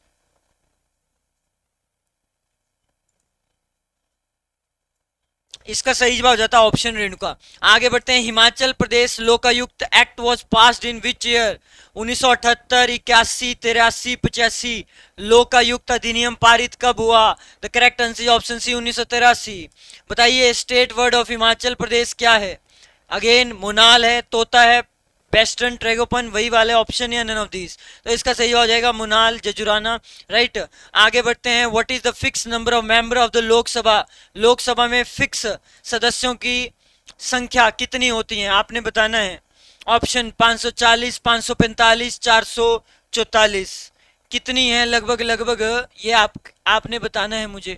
इसका सही जवाब हो जाता ऑप्शन रेणुका। आगे बढ़ते हैं, Himachal Pradesh Lokayukta act was passed in which year? 1978, 81, 83, 85? Lokayukta अधिनियम पारित कब हुआ? The correct answer option C, 1983। बताइए, state word of Himachal Pradesh क्या है? अगेन मोनाल है, तोता है, वेस्टर्न ट्रेगोपन, वही वाले ऑप्शन या नन ऑफ दीज? तो इसका सही हो जाएगा मुनाल, जजुराना। राइट। आगे बढ़ते हैं, what is the fix number of member of the Lok Sabha? Lok Sabha में फिक्स सदस्यों की संख्या कितनी होती है आपने बताना है। ऑप्शन 540, 545, 444? कितनी है लगभग लगभग, ये आपने बताना है मुझे।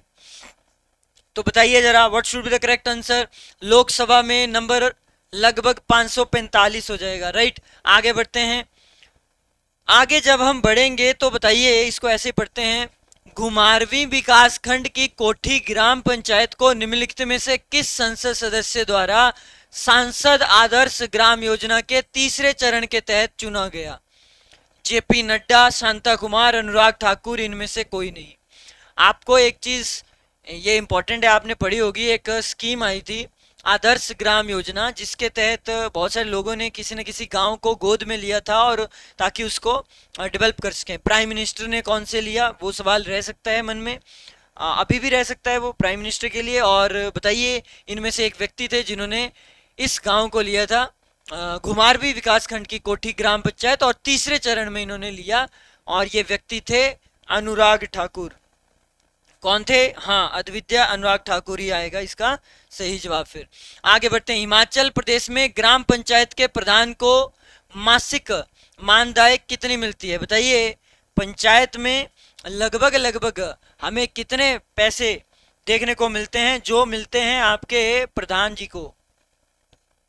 तो बताइए जरा, what should be the correct answer? Lok Sabha में नंबर लगभग 545 हो जाएगा। राइट। आगे बढ़ते हैं, आगे जब हम बढ़ेंगे तो बताइए, इसको ऐसे पढ़ते हैं, घुमारवीं विकास खंड की कोठी ग्राम पंचायत को निम्नलिखित में से किस संसद सदस्य द्वारा सांसद आदर्श ग्राम योजना के तीसरे चरण के तहत चुना गया? जेपी नड्डा, शांता कुमार, अनुराग ठाकुर, इनमें से कोई नहीं। आपको एक चीज ये इंपॉर्टेंट है, आपने पढ़ी होगी, एक स्कीम आई थी आदर्श ग्राम योजना, जिसके तहत बहुत सारे लोगों ने किसी न किसी गांव को गोद में लिया था और ताकि उसको डेवलप कर सकें। प्राइम मिनिस्टर ने कौन से लिया, वो सवाल रह सकता है मन में, अभी भी रह सकता है वो प्राइम मिनिस्टर के लिए। और बताइए, इनमें से एक व्यक्ति थे जिन्होंने इस गांव को लिया था, घुमारवीं विकास खंड की कोठी ग्राम पंचायत, और तीसरे चरण में इन्होंने लिया, और ये व्यक्ति थे अनुराग ठाकुर। कौन थे? हाँ, अद्वितीय अनुराग ठाकुर ही आएगा इसका सही जवाब। फिर आगे बढ़ते हैं, हिमाचल प्रदेश में ग्राम पंचायत के प्रधान को मासिक मानदेय कितनी मिलती है? बताइए, पंचायत में लगभग लगभग हमें कितने पैसे देखने को मिलते हैं जो मिलते हैं आपके प्रधान जी को?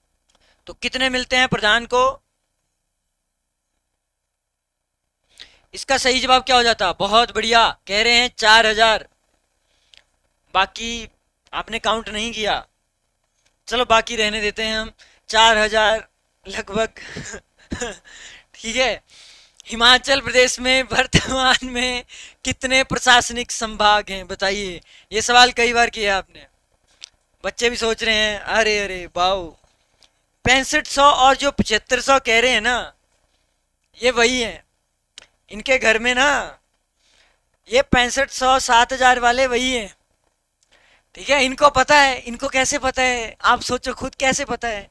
तो कितने मिलते हैं प्रधान को? इसका सही जवाब क्या हो जाता? बहुत बढ़िया, कह रहे हैं 4000। बाकी आपने काउंट नहीं किया, चलो बाकी रहने देते हैं हम। 4000 लगभग। ठीक है। हिमाचल प्रदेश में वर्तमान में कितने प्रशासनिक संभाग हैं बताइए? ये सवाल कई बार किया आपने। बच्चे भी सोच रहे हैं, अरे अरे बाऊ। 6500 और जो 7500 कह रहे हैं ना, ये वही है। इनके घर में ना ये 6500 7000 वाले वही हैं। ठीक है, इनको पता है। इनको कैसे पता है आप सोचो खुद, कैसे पता है?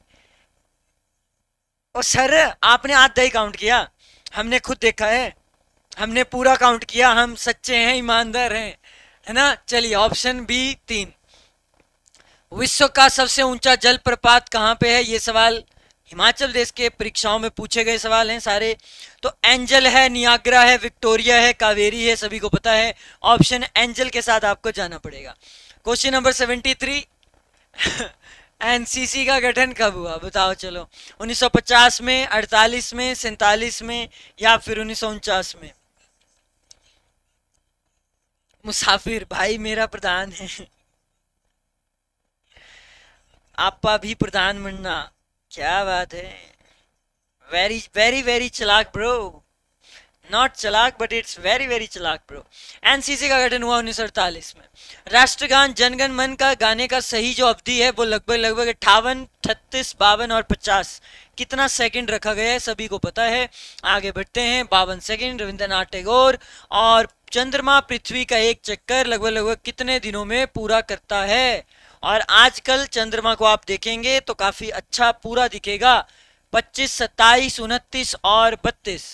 ओ सर, आपने आधा ही काउंट किया, हमने खुद देखा है, हमने पूरा काउंट किया, हम सच्चे हैं, ईमानदार हैं, है ना। चलिए ऑप्शन बी 3। विश्व का सबसे ऊंचा जलप्रपात कहाँ पे है? ये सवाल हिमाचल प्रदेश के परीक्षाओं में पूछे गए सवाल हैं सारे। तो एंजल है, नियाग्रा है, विक्टोरिया है, कावेरी है, सभी को पता है। ऑप्शन एंजल के साथ आपको जाना पड़ेगा। Question number 73। एनसीसी का गठन कब हुआ बताओ? चलो 1950 में, 48 में, 47 में, या फिर 1949 में? मुसाफिर भाई मेरा प्रधान है। आपा भी प्रधान बनना, क्या बात है। वेरी वेरी वेरी चालाक ब्रो। नॉट चालाक बट इट्स वेरी वेरी चालाक ब्रो। एनसीसी का गठन हुआ 1948 में। राष्ट्रगान जनगण मन का गाने का सही जो अवधि है वो लगभग 58, 38, 52 और 50। कितना सेकंड रखा गया है सभी को पता है। आगे बढ़ते हैं। 52 सेकंड रविंद्रनाथ टैगोर। और चंद्रमा पृथ्वी का एक चक्कर लगभग कितने दिनों में पूरा करता है? और आजकल चंद्रमा को आप देखेंगे तो काफी अच्छा पूरा दिखेगा। 25, 27, 29 और 32।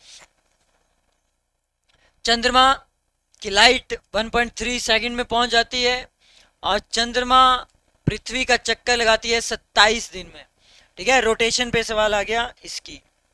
चंद्रमा की लाइट 1.3 सेकंड में पहुंच जाती है और चंद्रमा पृथ्वी का चक्कर लगाती है 27 दिन में। ठीक है, रोटेशन पे सवाल आ गया इसकी।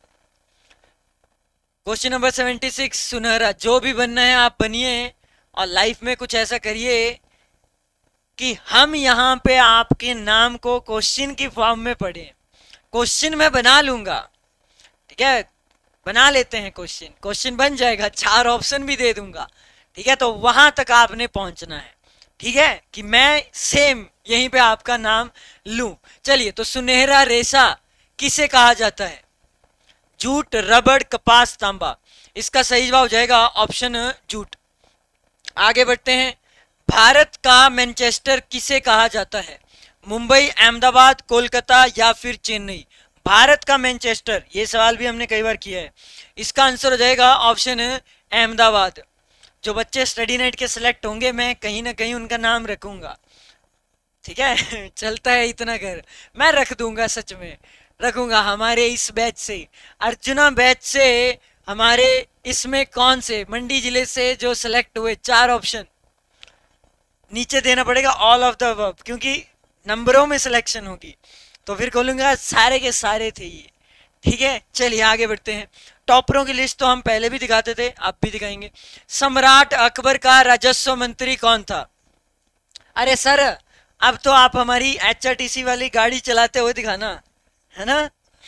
Question number 76। सुनहरा, जो भी बनना है आप बनिए और लाइफ में कुछ ऐसा करिए कि हम यहाँ पे आपके नाम को क्वेश्चन की फॉर्म में पढ़ें। क्वेश्चन मैं बना लूंगा, ठीक है, बना लेते हैं क्वेश्चन, क्वेश्चन बन जाएगा, 4 ऑप्शन भी दे दूंगा। ठीक है, तो वहां तक आपने पहुंचना है। ठीक है, कि मैं सेम यहीं पे आपका नाम लूं। चलिए, तो सुनहरा रेशा किसे कहा जाता है? जूट, रबड़, कपास, तांबा। इसका सही जवाब हो जाएगा ऑप्शन जूट। आगे बढ़ते हैं। भारत का मैनचेस्टर किसे कहा जाता है? मुंबई, अहमदाबाद, कोलकाता या फिर चेन्नई? भारत का मैनचेस्टर, ये सवाल भी हमने कई बार किया है। इसका आंसर हो जाएगा ऑप्शन अहमदाबाद। जो बच्चे स्टडी नाइट के सिलेक्ट होंगे मैं कहीं ना कहीं उनका नाम रखूंगा। ठीक है। चलता है इतना कर, मैं रख दूंगा, सच में रखूंगा। हमारे इस बैच से, अर्जुना बैच से, हमारे इसमें कौन से मंडी जिले से जो सिलेक्ट हुए, 4 ऑप्शन नीचे देना पड़ेगा, ऑल ऑफ द अबव, क्योंकि नंबरों में सिलेक्शन होगी तो फिर खोलूंगा सारे के सारे थे ये। ठीक है, चलिए आगे बढ़ते हैं। टॉपरों की लिस्ट तो हम पहले भी दिखाते थे, अब भी दिखाएंगे। सम्राट अकबर का राजस्व मंत्री कौन था? अरे सर, अब तो आप हमारी एचआरटीसी वाली गाड़ी चलाते हुए दिखाना, है ना।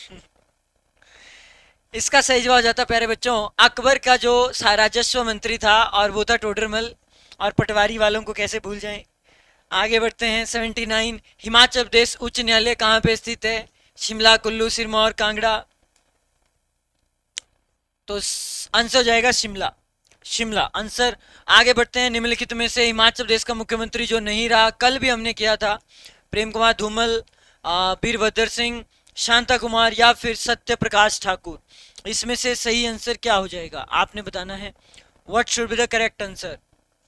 इसका सही जवाब जाता प्यारे बच्चों, अकबर का जो राजस्व मंत्री था और वो था टोडरमल, और पटवारी वालों को कैसे भूल जाएं। आगे बढ़ते हैं। 79। हिमाचल प्रदेश उच्च न्यायालय कहाँ पे स्थित है? शिमला, कुल्लू, सिरमौर, कांगड़ा? तो आंसर जाएगा शिमला। शिमला आंसर। आगे बढ़ते हैं। निम्नलिखित में से हिमाचल प्रदेश का मुख्यमंत्री जो नहीं रहा, कल भी हमने किया था, प्रेम कुमार धूमल, वीरभद्र सिंह, शांता कुमार या फिर सत्य प्रकाश ठाकुर? इसमें से सही आंसर क्या हो जाएगा आपने बताना है। What should be the correct answer?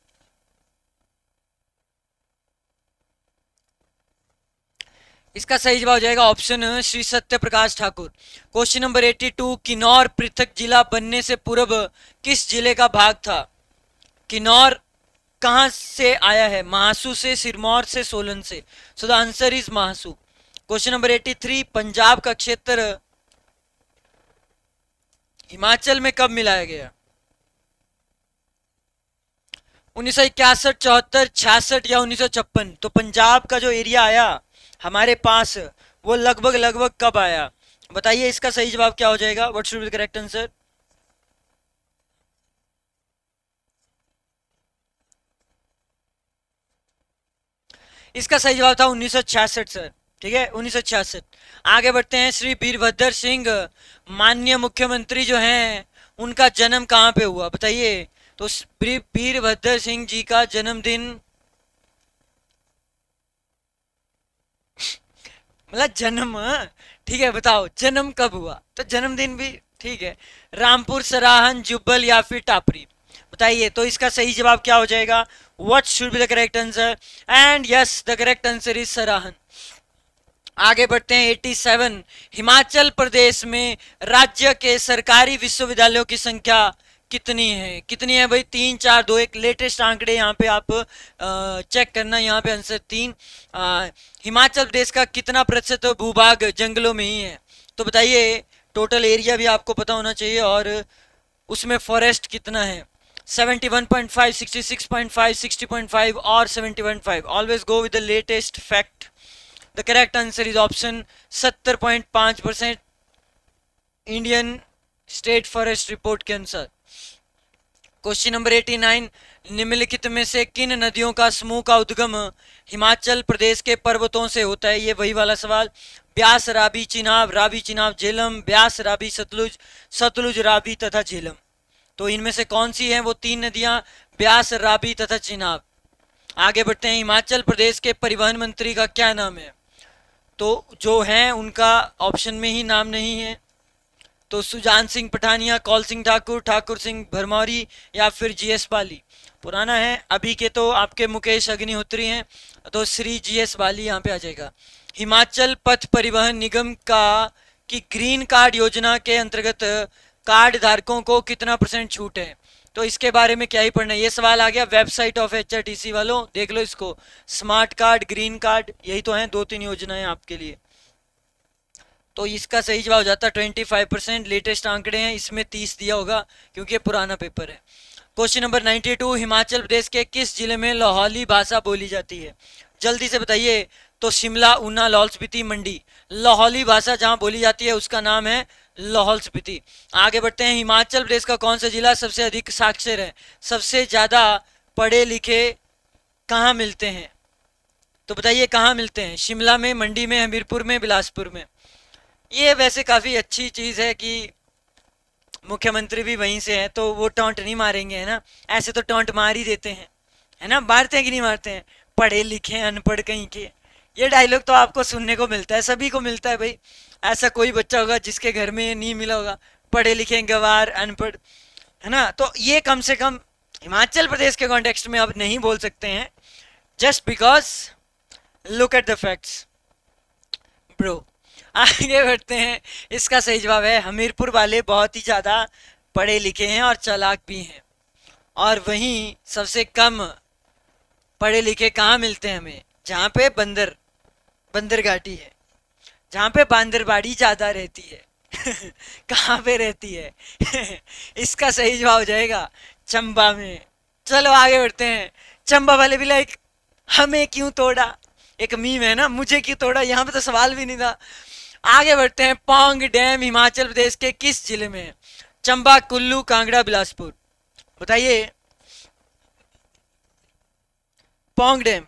इसका सही जवाब हो जाएगा option Shri Satya Prakash Thakur. Question number 82। Kinnaur पृथक जिला बनने से पूर्व किस जिले का भाग था? किन्नौर कहां से आया है? महासू से, सिरमौर से, सोलन से? So the answer is Mahasu. Question number 83। Punjab का क्षेत्र हिमाचल में कब मिलाया गया? 1961, 74, 66 या 1956? तो पंजाब का जो एरिया आया हमारे पास वो लगभग कब आया बताइए। इसका सही जवाब क्या हो जाएगा? What should be the correct answer? इसका सही जवाब था 1966 सर। ठीक है, 1966। आगे बढ़ते हैं। श्री वीरभद्र सिंह माननीय मुख्यमंत्री जो हैं, उनका जन्म कहाँ पे हुआ बताइए। तो श्री वीरभद्र सिंह जी का जन्मदिन, मतलब जन्म, ठीक है, बताओ जन्म कब हुआ, तो जन्मदिन भी ठीक है। रामपुर, सराहन, जुब्बल या फिर टापरी, बताइए। तो इसका सही जवाब क्या हो जाएगा? What should be the correct answer? And yes, the correct answer is Sarahan. आगे बढ़ते हैं। 87। हिमाचल प्रदेश में राज्य के सरकारी विश्वविद्यालयों की संख्या कितनी है? कितनी है भाई? 3, 4, 2, 1। लेटेस्ट आंकड़े यहाँ पे आप चेक करना। यहाँ पे आंसर 3। हिमाचल प्रदेश का कितना प्रतिशत भूभाग जंगलों में ही है? तो बताइए, टोटल एरिया भी आपको पता होना चाहिए और उसमें फॉरेस्ट कितना है। 71.5, 66.5, 60.5 और 70.5। Always go with the latest fact. The correct answer is option 70.5% Indian state forest report के अनुसार। Question number 89। निम्नलिखित में से किन नदियों का समूह का उद्गम हिमाचल प्रदेश के पर्वतों से होता है? ये वही वाला सवाल। ब्यास, रावी, चिनाब, झेलम, ब्यास, रावी, सतलुज, सतलुज, रावी तथा झेलम। तो इनमें से कौन सी हैं वो 3 नदियां? ब्यास, रावी तथा चिनाब। आगे बढ़ते हैं। हिमाचल प्रदेश के परिवहन मंत्री का क्या नाम है? तो जो है उनका ऑप्शन में ही नाम नहीं है। तो सुजान सिंह पठानिया, कौल सिंह ठाकुर, ठाकुर सिंह भरमौरी या फिर जीएस बाली। पुराना है, अभी के तो आपके मुकेश अग्निहोत्री हैं, तो श्री जीएस बाली यहाँ पे आ जाएगा। हिमाचल पथ परिवहन निगम का की ग्रीन कार्ड योजना के अंतर्गत कार्ड धारकों को कितना % छूट है? तो इसके बारे में क्या ही पढ़ना है, ये सवाल आ गया वेबसाइट ऑफ एचआरटीसी वालों, देख लो इसको। स्मार्ट कार्ड, ग्रीन कार्ड, यही तो हैं 2-3 योजनाएं आपके लिए। तो इसका सही जवाब हो जाता है 25%। लेटेस्ट आंकड़े हैं, इसमें 30 दिया होगा क्योंकि ये पुराना पेपर है। Question number 92। हिमाचल प्रदेश के किस जिले में लाहौली भाषा बोली जाती है? जल्दी से बताइए। तो शिमला, ऊना, लाहौल स्पीति, मंडी। लाहौली भाषा जहां बोली जाती है उसका नाम है लाहौल स्पीति। आगे बढ़ते हैं। हिमाचल प्रदेश का कौन सा जिला सबसे अधिक साक्षर है? सबसे ज्यादा पढ़े लिखे कहाँ मिलते हैं? तो बताइए कहाँ मिलते हैं? शिमला में, मंडी में, हमीरपुर में, बिलासपुर में। ये वैसे काफी अच्छी चीज है कि मुख्यमंत्री भी वहीं से है, तो वो टॉन्ट नहीं मारेंगे, है ना। ऐसे तो टॉन्ट मार ही देते हैं, है ना। मारते हैं कि नहीं मारते हैं? पढ़े लिखे अनपढ़ कहीं के, ये डायलॉग तो आपको सुनने को मिलता है, सभी को मिलता है भाई। ऐसा कोई बच्चा होगा जिसके घर में नहीं मिला होगा पढ़े लिखे गवार अनपढ़, है ना। तो ये कम से कम हिमाचल प्रदेश के कॉन्टेक्स्ट में आप नहीं बोल सकते हैं, just because look at the facts bro. आगे बढ़ते हैं। इसका सही जवाब है हमीरपुर वाले बहुत ही ज्यादा पढ़े लिखे हैं और चालाक भी हैं। और वहीं सबसे कम पढ़े लिखे कहाँ मिलते हैं हमें? जहाँ पे बंदर घाटी है, जहाँ पे बांदरबाड़ी ज्यादा रहती है। कहाँ पे रहती है? इसका सही जवाब हो जाएगा चंबा में। चलो आगे बढ़ते हैं। चंबा वाले भी लाइक हमें क्यों तोड़ा, एक मीम है ना, मुझे क्यों तोड़ा। यहाँ पे तो सवाल भी नहीं था। आगे बढ़ते हैं। पौंग डैम हिमाचल प्रदेश के किस जिले में है? चंबा, कुल्लू, कांगड़ा, बिलासपुर। बताइए। पौंग डैम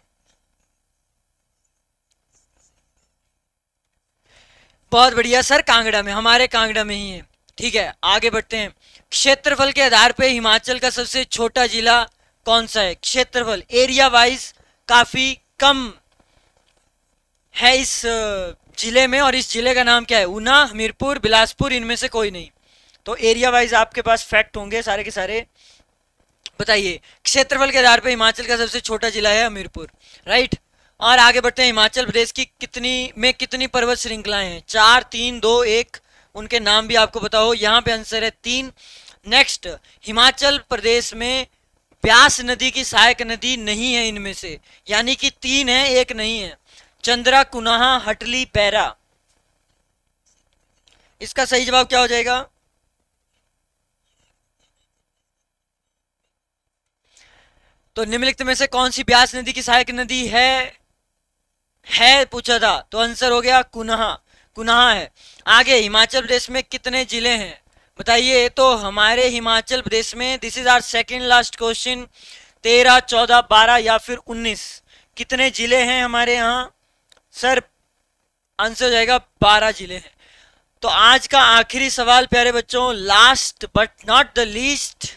बहुत बढ़िया सर, कांगड़ा में, हमारे कांगड़ा में ही है। ठीक है, आगे बढ़ते हैं। क्षेत्रफल के आधार पे हिमाचल का सबसे छोटा जिला कौन सा है? क्षेत्रफल एरिया वाइज काफी कम है इस जिले में, और इस जिले का नाम क्या है? ऊना, हमीरपुर, बिलासपुर, इनमें से कोई नहीं। तो एरिया वाइज आपके पास फैक्ट होंगे सारे के सारे। बताइए, क्षेत्रफल के आधार पे हिमाचल का सबसे छोटा जिला है हमीरपुर, राइट। और आगे बढ़ते हैं। हिमाचल प्रदेश की कितनी पर्वत श्रृंखलाएं हैं? 4, 3, 2, 1। उनके नाम भी आपको पता हो। यहाँ पे आंसर है 3। नेक्स्ट, हिमाचल प्रदेश में ब्यास नदी की सहायक नदी नहीं है इनमें से, यानी कि 3 है, 1 नहीं है। चंद्रा, कुनाहा, हटली, पैरा। इसका सही जवाब क्या हो जाएगा? तो निम्नलिखित में से कौन सी ब्यास नदी की सहायक नदी है पूछा था, तो आंसर हो गया कुनाहा है। आगे, हिमाचल प्रदेश में कितने जिले हैं? बताइए। तो हमारे हिमाचल प्रदेश में, this is our second last question, 13, 14, 12 या फिर 19, कितने जिले हैं हमारे यहाँ सर? आंसर हो जाएगा 12 जिले हैं। तो आज का आखिरी सवाल प्यारे बच्चों, last but not the least,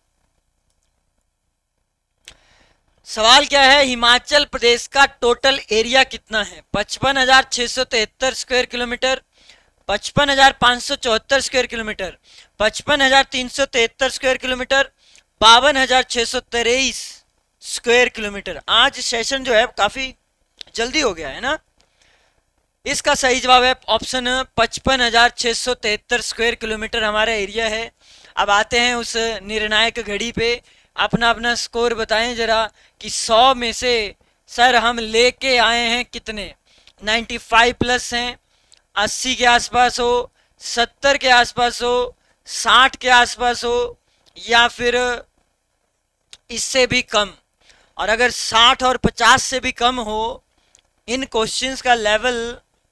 सवाल क्या है? हिमाचल प्रदेश का टोटल एरिया कितना है? 55,673 square kilometre, 55,574 square kilometre, 55,373 square kilometre, 52,623 square kilometre. आज सेशन जो है काफी जल्दी हो गया है ना। इसका सही जवाब है ऑप्शन 55,673 स्क्वायर किलोमीटर हमारा एरिया है। अब आते हैं उस निर्णायक घड़ी पे, अपना अपना स्कोर बताएं जरा कि 100 में से सर हम लेके आए हैं कितने? 95 प्लस हैं, 80 के आसपास हो, 70 के आसपास हो, 60 के आसपास हो, या फिर इससे भी कम। और अगर 60 और 50 से भी कम हो, इन क्वेश्चंस का लेवल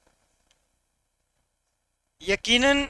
यकीनन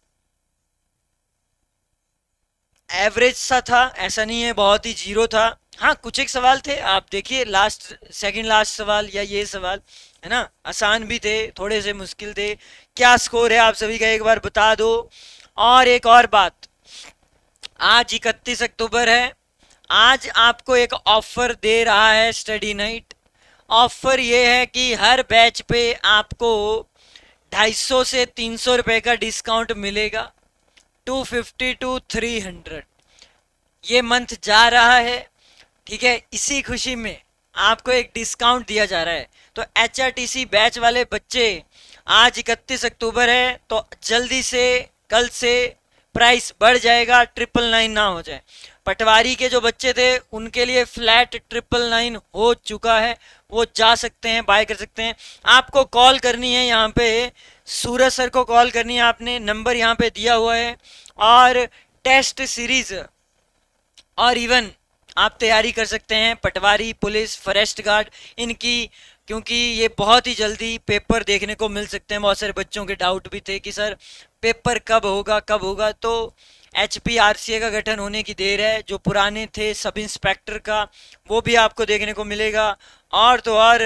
एवरेज सा था, ऐसा नहीं है बहुत ही जीरो था। हाँ, कुछ एक सवाल थे, आप देखिए लास्ट सेकंड लास्ट सवाल या ये सवाल है ना, आसान भी थे, थोड़े से मुश्किल थे। क्या स्कोर है आप सभी का एक बार बता दो। और एक और बात, आज 31 अक्टूबर है, आज आपको एक ऑफर दे रहा है स्टडी नाइट। ऑफर ये है कि हर बैच पे आपको 250 से 300 रुपए का डिस्काउंट मिलेगा, 250 टू 300 ये मंथ जा रहा है, ठीक है। इसी खुशी में आपको एक डिस्काउंट दिया जा रहा है। तो HRTC बैच वाले बच्चे, आज 31 अक्टूबर है, तो जल्दी से कल से प्राइस बढ़ जाएगा, 999 ना हो जाए। पटवारी के जो बच्चे थे उनके लिए फ्लैट 999 हो चुका है, वो जा सकते हैं, बाय कर सकते हैं। आपको कॉल करनी है, यहाँ पे सूरज सर को कॉल करनी है, आपने नंबर यहाँ पे दिया हुआ है। और टेस्ट सीरीज और इवन आप तैयारी कर सकते हैं पटवारी, पुलिस, फॉरेस्ट गार्ड इनकी, क्योंकि ये बहुत ही जल्दी पेपर देखने को मिल सकते हैं। बहुत सारे बच्चों के डाउट भी थे कि सर पेपर कब होगा कब होगा। तो HPRCA का गठन होने की देर है, जो पुराने थे सब इंस्पेक्टर का, वो भी आपको देखने को मिलेगा। और तो और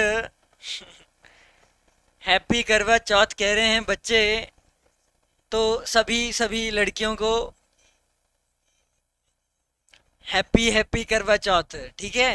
हैप्पी करवा चौथ कह रहे हैं बच्चे, तो सभी लड़कियों को हैप्पी करवा चौथ, ठीक है।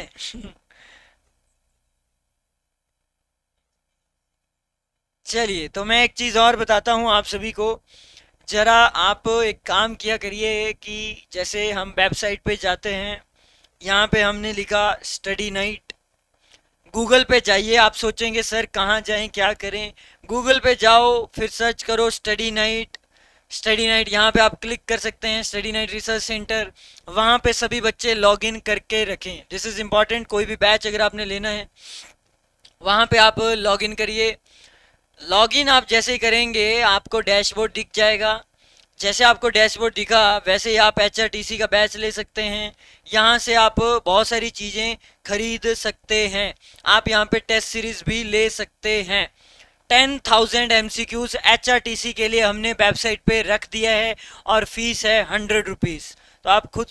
चलिए, तो मैं एक चीज़ और बताता हूँ आप सभी को, जरा आप एक काम किया करिए कि जैसे हम वेबसाइट पे जाते हैं, यहाँ पे हमने लिखा स्टडी नाइट, गूगल पे जाइए। आप सोचेंगे सर कहाँ जाएं क्या करें, गूगल पे जाओ, फिर सर्च करो स्टडी नाइट। स्टडी नाइट यहाँ पे आप क्लिक कर सकते हैं, स्टडी नाइट रिसर्च सेंटर, वहाँ पे सभी बच्चे लॉगिन करके रखें। दिस इज़ इम्पॉर्टेंट, कोई भी बैच अगर आपने लेना है वहाँ पे आप लॉगिन करिए। लॉगिन आप जैसे ही करेंगे आपको डैशबोर्ड दिख जाएगा। जैसे आपको डैशबोर्ड दिखा वैसे ही आप HRTC का बैच ले सकते हैं। यहाँ से आप बहुत सारी चीज़ें खरीद सकते हैं। आप यहाँ पे टेस्ट सीरीज भी ले सकते हैं। 10,000 MCQs HRTC के लिए हमने वेबसाइट पे रख दिया है और फीस है 100 रुपीज़। तो आप खुद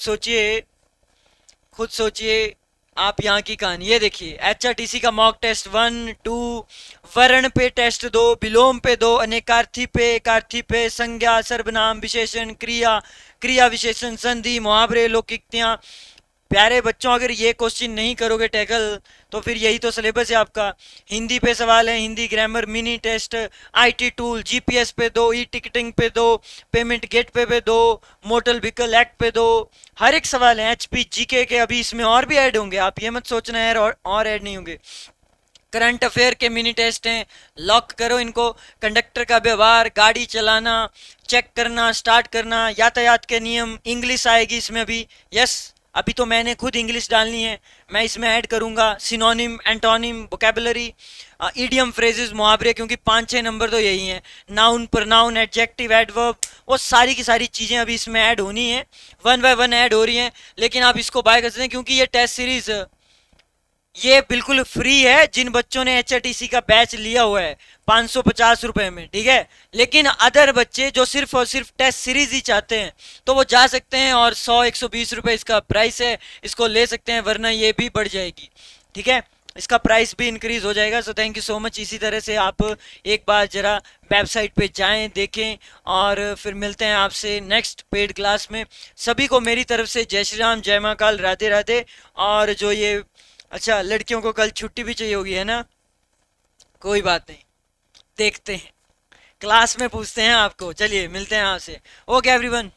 सोचिए आप यहाँ की कहानी। ये देखिए HRTC का मॉक टेस्ट 1, 2, वर्ण पे टेस्ट 2, विलोम पे 2, अनेकार्थी पे, एकार्थी पे, संज्ञा, सर्वनाम, विशेषण, क्रिया, क्रिया विशेषण, संधि, मुहावरे, लौकिकताएं। प्यारे बच्चों, अगर ये क्वेश्चन नहीं करोगे टैकल तो फिर यही तो सिलेबस है आपका। हिंदी पे सवाल है, Hindi grammar mini test, IT tool, GPS पे 2, टिकटिंग पे 2, पेमेंट गेट पे 2, मोटर व्हीकल एक्ट पे 2, हर एक सवाल है। HP GK के अभी इसमें और भी ऐड होंगे, आप ये मत सोचना यार और ऐड नहीं होंगे। करंट अफेयर के मिनी टेस्ट हैं, लॉक करो इनको। कंडक्टर का व्यवहार, गाड़ी चलाना, चेक करना, स्टार्ट करना, यातायात के नियम, इंग्लिश आएगी इसमें अभी। यस, अभी तो मैंने खुद इंग्लिश डालनी है, मैं इसमें ऐड करूंगा synonym, antonym, vocabulary, idiom, phrases, मुहावरे, क्योंकि 5-6 नंबर तो यही हैं। नाउन, प्रोनाउन, एडजेक्टिव, एडवर्ब, वो सारी की सारी चीज़ें अभी इसमें ऐड होनी है, 1 बाय 1 ऐड हो रही हैं। लेकिन आप इसको बाय कर सकते हैं क्योंकि ये टेस्ट सीरीज ये बिल्कुल फ्री है जिन बच्चों ने HRTC का बैच लिया हुआ है 550 रुपए में, ठीक है। लेकिन अदर बच्चे जो सिर्फ और सिर्फ टेस्ट सीरीज ही चाहते हैं तो वो जा सकते हैं और 100-120 रुपए इसका प्राइस है, इसको ले सकते हैं, वरना ये भी बढ़ जाएगी, ठीक है। इसका प्राइस भी इंक्रीज हो जाएगा। So thank you so much. इसी तरह से आप एक बार जरा वेबसाइट पे जाएं, देखें, और फिर मिलते हैं आपसे नेक्स्ट पेड क्लास में। सभी को मेरी तरफ से जय श्री राम, जय महाकाल, राधे राधे। और जो ये, अच्छा, लड़कियों को कल छुट्टी भी चाहिए होगी, है ना? कोई बात नहीं, देखते हैं, क्लास में पूछते हैं आपको। चलिए मिलते हैं आपसे। Okay everyone.